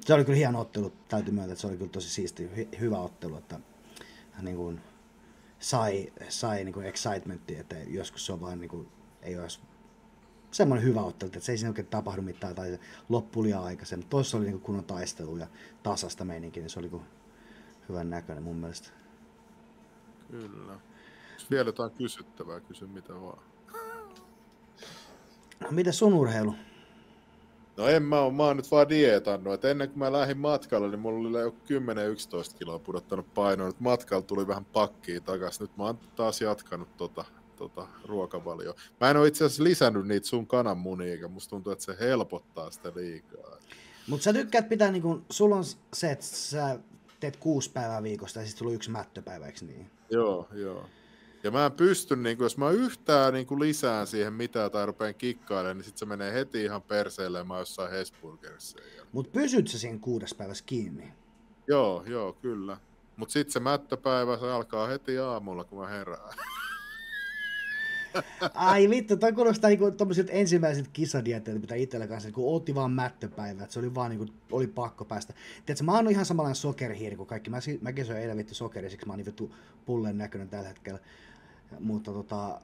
Se oli kyllä hieno ottelu, täytyy myöntää, että se oli kyllä tosi siisti, hy- hyvä ottelu, että hän niin kuin sai, sai niin kuin excitementia, että joskus se on vaan niin kuin, ei olisi semmoinen hyvä ottelu, että se ei siinä oikein tapahdu mitään tai loppu liian aikaisemmin, mutta toisessa oli niin kuin kunnon taistelu ja tasasta meininki, niin se oli kuin hyvän näköinen mun mielestä. Kyllä. Jos vielä jotain kysyttävää, kysy mitä vaan. No, miten sun urheilu? No en mä oo, mä oon nyt vaan dietannut, että ennen kuin mä lähdin matkalle, niin mulla oli jo kymmenen yksitoista kiloa pudottanut painoa, nyt matkalla tuli vähän pakkia takas, nyt mä oon taas jatkanut tota, tota ruokavalioa. Mä en oo itse asiassa lisännyt niitä sun kananmunia, eikä musta tuntuu, että se helpottaa sitä liikaa. Mutta sä tykkäät pitää, niinku, sulla on se, että sä teet kuusi päivää viikosta ja sitten sulla on yksi mättöpäivä, eikö niin? Joo, joo. Ja mä en pysty, niin kun, jos mä yhtään niin kun lisään siihen mitään tai rupean kikkailemaan, niin sit se menee heti ihan perseelle ja mä oon jossain Hesburgerissa. Mutta pysyt sä siinä kuudes päivässä kiinni? Joo, joo, kyllä. Mut sit se mättöpäivä, se alkaa heti aamulla, kun mä herään. Ai vittu, toi kuulostaa niinku tommoset ensimmäiset kisadieteet, mitä itsellä kanssa, kun otti vaan mättöpäivät, se oli vaan niinku, oli pakko päästä. Tiedätkö, mä oon ihan samanlainen sokerihiiri kuin kaikki, mä, mäkin söin eilen vittu sokeria, siksi mä oon niin vittu pulleen näköinen tällä hetkellä. Mutta tota,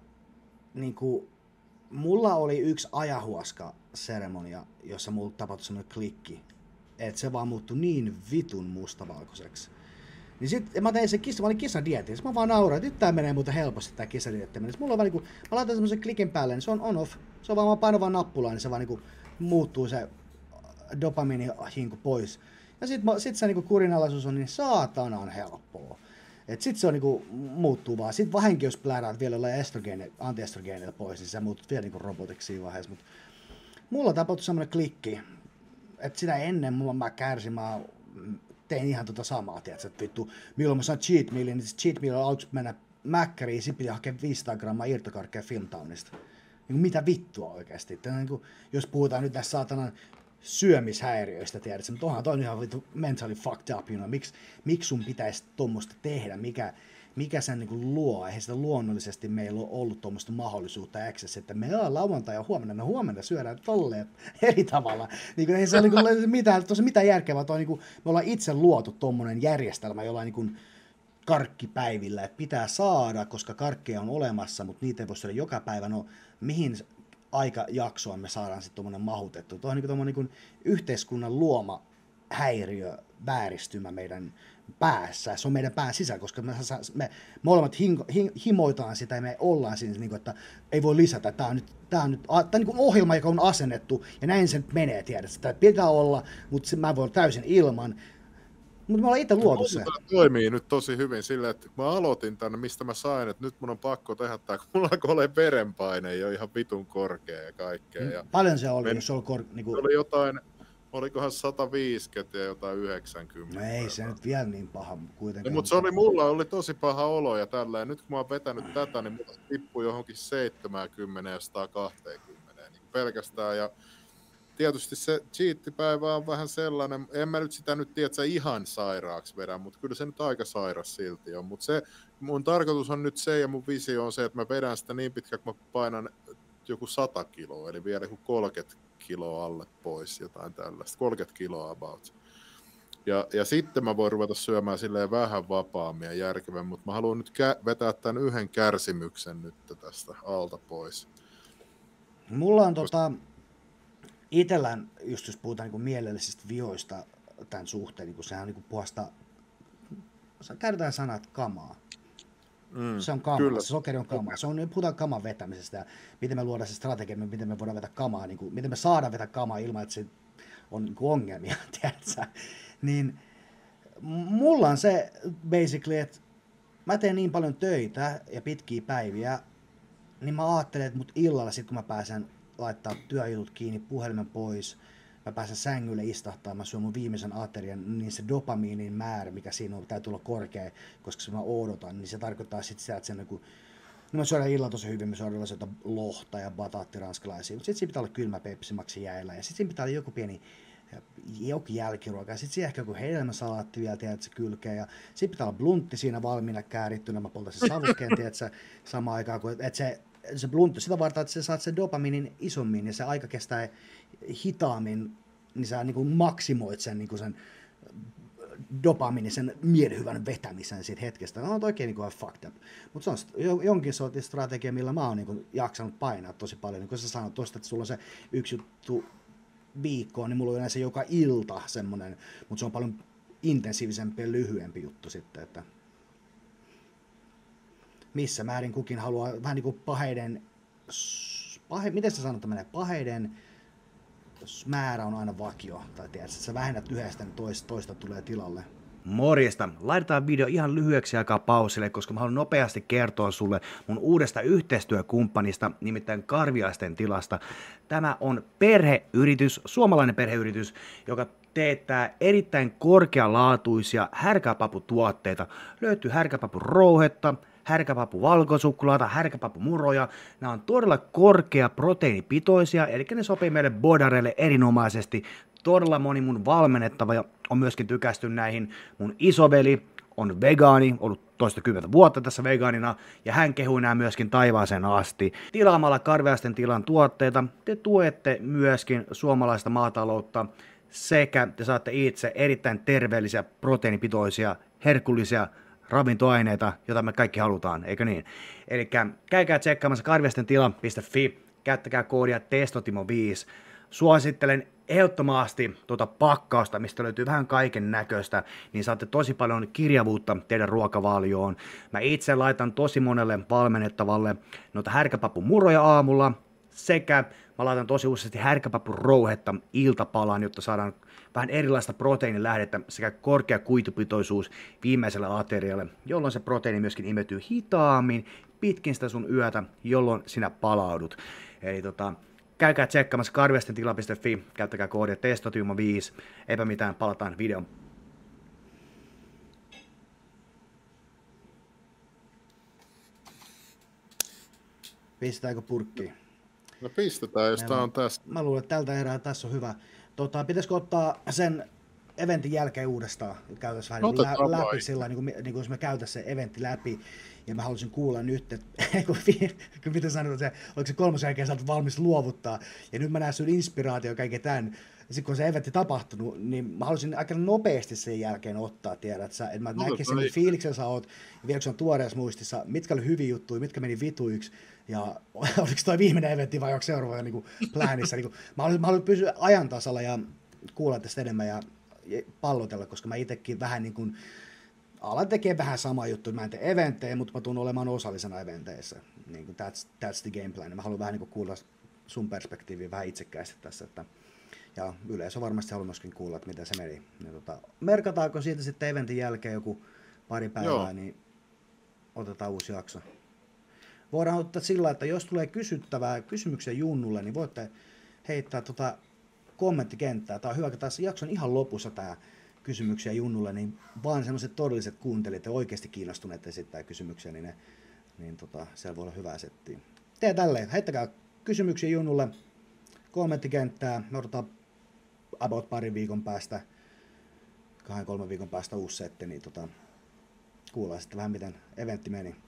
niinku, mulla oli yksi ajahuaska-seremonia, jossa mulla tapahtui semmoinen klikki, että se vaan muuttui niin vitun mustavalkoiseksi. Niin sit mä tein se kissa, mä olin kissadietti, mä vaan nauroin, että nyt tää menee muuten helposti tää kissadietti. Mulla on vaan niinku, mä laitan semmosen klikin päälle, niin se on on-off. Se on vaan, mä painan vaan nappulaa, niin se vaan niinku muuttuu se dopamiinihinku pois. Ja sit, sit se niinku kurinalaisuus on niin saatanan helppoa. Et sit se on niinku muuttuu vaan. Sit vahinkin jos pläräät vielä jollain estrogeeni, antiestrogeenilla pois, niin sä muutut vielä niinku robotiksi siinä vaiheessa. Mut mulla tapahtui semmonen klikki, että sitä ennen mulla mä kärsin, mä tein ihan tota samaa, tiedätkö, että vittu, milloin mä saan cheat mealin, niin cheat meal on aluksi mennä mäkkäriin, sit piti hakea viisisataa grammaa irtokarkkeja Filmtownista. Niin mitä vittua oikeesti, että niin kuin, jos puhutaan nyt näistä saatanan syömishäiriöistä, tiedätkö, mutta onhan toi ihan vittu mentally fucked up, you know? Miks, miksi sun pitäisi tuommoista tehdä, mikä, mikä sen niin kuin luo, eihän sitä luonnollisesti meillä ole ollut tuommoista mahdollisuutta access, että me ollaan lauantai ja huomenna, no huomenna syödään tolleen eri tavalla. Niin kuin, ei se ole niin mitään, tosi mitään järkevää, toi, niin kuin, me ollaan itse luotu tuommoinen järjestelmä jollain niin kuin karkkipäivillä, että pitää saada, koska karkkeja on olemassa, mutta niitä ei voi syödä joka päivä, no mihin aikajaksoon me saadaan sitten tuommoinen mahutettu. Tuo on niin kuin niin yhteiskunnan luoma häiriö, vääristymä meidän päässä, se on meidän pään sisällä, koska me, me molemmat hing, hing, himoitaan sitä ja me ollaan siinä, niin kuin, että ei voi lisätä, tämä on nyt, tämä on nyt tämä on niin kuin ohjelma, joka on asennettu ja näin se menee, tiedät, sitä pitää olla, mutta mä voin täysin ilman, mutta me ollaan itse luotu se. Tämä toimii nyt tosi hyvin silleen, että kun mä aloitin tänne, mistä mä sain, että nyt mun on pakko tehdä tämä, kun mulla alkoi olemaan verenpaine jo ihan vitun korkea ja kaikkea. Ja paljon se oli, men, jos se oli kor... Niin kuin... oli jotain, olikohan sata viisikymmentä ja jotain yhdeksänkymmentä. No ei se nyt vielä niin paha kuitenkaan. No, mutta se oli, mulla oli tosi paha olo ja tällä. Ja nyt kun mä oon vetänyt tätä, niin mulla tippui johonkin seitsemänkymmentä ja sata kaksikymmentä niin pelkästään. Ja tietysti se cheat-päivä on vähän sellainen, en mä nyt sitä nyt tiedä, että sä ihan sairaaksi vedän, mutta kyllä se nyt aika sairas silti on. Mutta se, mun tarkoitus on nyt se ja mun visio on se, että mä vedän sitä niin pitkään, kun mä painan joku sata kiloa, eli vielä joku kolmekymmentä kiloa alle pois, jotain tällaista, kolmekymmentä kiloa about. Ja, ja sitten mä voin ruveta syömään silleen vähän vapaammin ja järkevän, mutta mä haluan nyt kä- vetää tämän yhden kärsimyksen nyt tästä alta pois. Mulla on tota, itsellään, just jos puhutaan niin mielellisistä vioista tämän suhteen, niin sehän on niin puhasta, käytetään sanat kamaa. Mm, se on kamaa, kyllä. Se sokeri on kamaa. Se on, puhutaan kaman vetämisestä ja miten me luodaan se strategia, miten me voidaan vetää kamaa, niin kuin, miten me saadaan vetää kamaa ilman, että se on niin kuin ongelmia, tiedätkö? Niin mulla on se basically, että mä teen niin paljon töitä ja pitkiä päiviä, niin mä ajattelen, että mut illalla sit kun mä pääsen laittaa työjutut kiinni, puhelimen pois, mä pääsen sängylle istahtaa, mä syön mun viimeisen aterian, niin se dopamiinin määrä, mikä siinä on, täytyy olla korkea, koska se mä odotan, niin se tarkoittaa sitten sitä, että se niin no mä syödään illalla tosi hyvin, mä syödään sieltä lohta ja bataattiranskalaisia, mutta sitten siinä pitää olla kylmä pepsimaksi jäällä, ja sitten siinä pitää olla joku pieni joku jälkiruoka, ja sitten siinä ehkä joku hedelmäsalaatti vielä, tiedätkö, kylkeä, ja sitten pitää olla bluntti siinä valmiina käärittynä, mä poltan sen savukkeen, tiedätkö, samaan aikaan, kun että se, se bluntti, sitä varten, että sä saat sen dopaminin isommin, ja se aika kestää hitaammin niin sä niin kuin maksimoit sen, niin kuin sen dopaminin, sen mielihyvän vetämisen siitä hetkestä. No on oikein niin fucked up. Mutta se on jonkin sortin strategia, millä mä oon niin jaksanut painaa tosi paljon. Niin kun sä sanot tuosta, että sulla on se yksi juttu viikkoon, niin mulla on yleensä joka ilta semmoinen, mutta se on paljon intensiivisempi ja lyhyempi juttu sitten, että missä määrin kukin haluaa vähän niin kuin paheiden, pahe, miten sä sanot, että menee, paheiden määrä on aina vakio, tai tiedät, että sä vähennät yhdestä, niin toista, toista tulee tilalle. Morjesta. Laitetaan video ihan lyhyeksi aikaa pausille, koska mä haluan nopeasti kertoa sulle mun uudesta yhteistyökumppanista, nimittäin Karviaisten tilasta. Tämä on perheyritys, suomalainen perheyritys, joka teettää erittäin korkealaatuisia härkäpaputuotteita. Löytyy härkäpapurouhetta, härkäpapuvalkosuklaata, härkäpapumuroja. Nämä on todella korkea proteiinipitoisia, eli ne sopii meille bodareille erinomaisesti. Todella moni mun valmennettava on myöskin tykästynyt näihin. Mun isoveli on vegaani, ollut toistakymmentä vuotta tässä vegaanina, ja hän kehui nämä myöskin taivaaseen asti. Tilaamalla Karviaisten tilan tuotteita te tuette myöskin suomalaista maataloutta, sekä te saatte itse erittäin terveellisiä, proteiinipitoisia, herkullisia ravintoaineita, joita me kaikki halutaan, eikö niin? Eli käykää tsekkaamassa karviastentila piste fi, käyttäkää koodia testotimo viisi. Suosittelen ehdottomasti tuota pakkausta, mistä löytyy vähän kaiken näköistä, niin saatte tosi paljon kirjavuutta teidän ruokavalioon. Mä itse laitan tosi monelle valmennettavalle noita härkäpapumuroja aamulla, sekä mä laitan tosi useasti härkäpapurouhetta iltapalaan, jotta saadaan vähän erilaista proteiinilähdettä sekä korkea kuitupitoisuus viimeiselle aterialle, jolloin se proteiini myöskin imeytyy hitaammin pitkin sitä sun yötä, jolloin sinä palaudut. Eli tota, käykää tsekkaamassa karviastentila piste fi, käyttäkää koodia testotimo viisi, eipä mitään, palataan videon. Pistetäänkö purkkiin? No pistetään, jos tää on tässä. Mä luulen, että tältä erää tässä on hyvä. Tota, pitäisikö ottaa sen eventin jälkeen uudestaan? Käytäisiin vähän niin lä- läpi sillä, niin kuin, niin kuin jos me käytäisiin se eventti läpi. Ja mä haluaisin kuulla nyt, että kun, kun mitä sanotaan, se, oliko se kolmosen jälkeen sä olet valmis luovuttaa. Ja nyt mä näen sun inspiraatio kaiken tämän. Ja sitten kun se eventti tapahtunut, niin mä haluaisin aika nopeasti sen jälkeen ottaa, tiedät sä. Että mä no, näkisin, mitä fiiliksen sä oot, ja vielä kun se on tuoreessa muistissa, mitkä oli hyviä juttuja, mitkä meni vituiksi. Ja oliko toi viimeinen eventti vai onko seuraava niin pläänissä. Niin mä haluaisin, mä haluaisin pysyä ajan tasalla ja kuulla tästä enemmän ja pallotella, koska mä itsekin vähän niin kuin alan tekee vähän sama juttu. Mä en tee eventtejä, mutta mä tuun olemaan osallisena eventeissä. Niin kuin that's, that's the game plan. Mä haluan vähän niin kuin kuulla sun perspektiiviä vähän itsekkäästi tässä. Että, ja yleisö varmasti haluaa myöskin kuulla, että miten se meni. Ja tota, merkataanko siitä sitten eventin jälkeen joku pari päivää, Joo. niin otetaan uusi jakso. Voidaan ottaa sillä, että jos tulee kysyttävää kysymyksiä Junnulle, niin voitte heittää tota kommenttikenttää. Tämä on hyvä, kun tässä jakson ihan lopussa tämä kysymyksiä Junnulle, niin vaan sellaiset todelliset kuuntelijat ja oikeasti kiinnostuneet esittää kysymyksiä, niin, ne, niin tota, siellä voi olla hyvää settiä. Tee tälleen, heittäkää kysymyksiä Junnulle, kommenttikenttää, me odotetaan about parin viikon päästä, kahden kolmen viikon päästä uusi setti, niin tota, kuullaan sitten vähän miten eventti meni.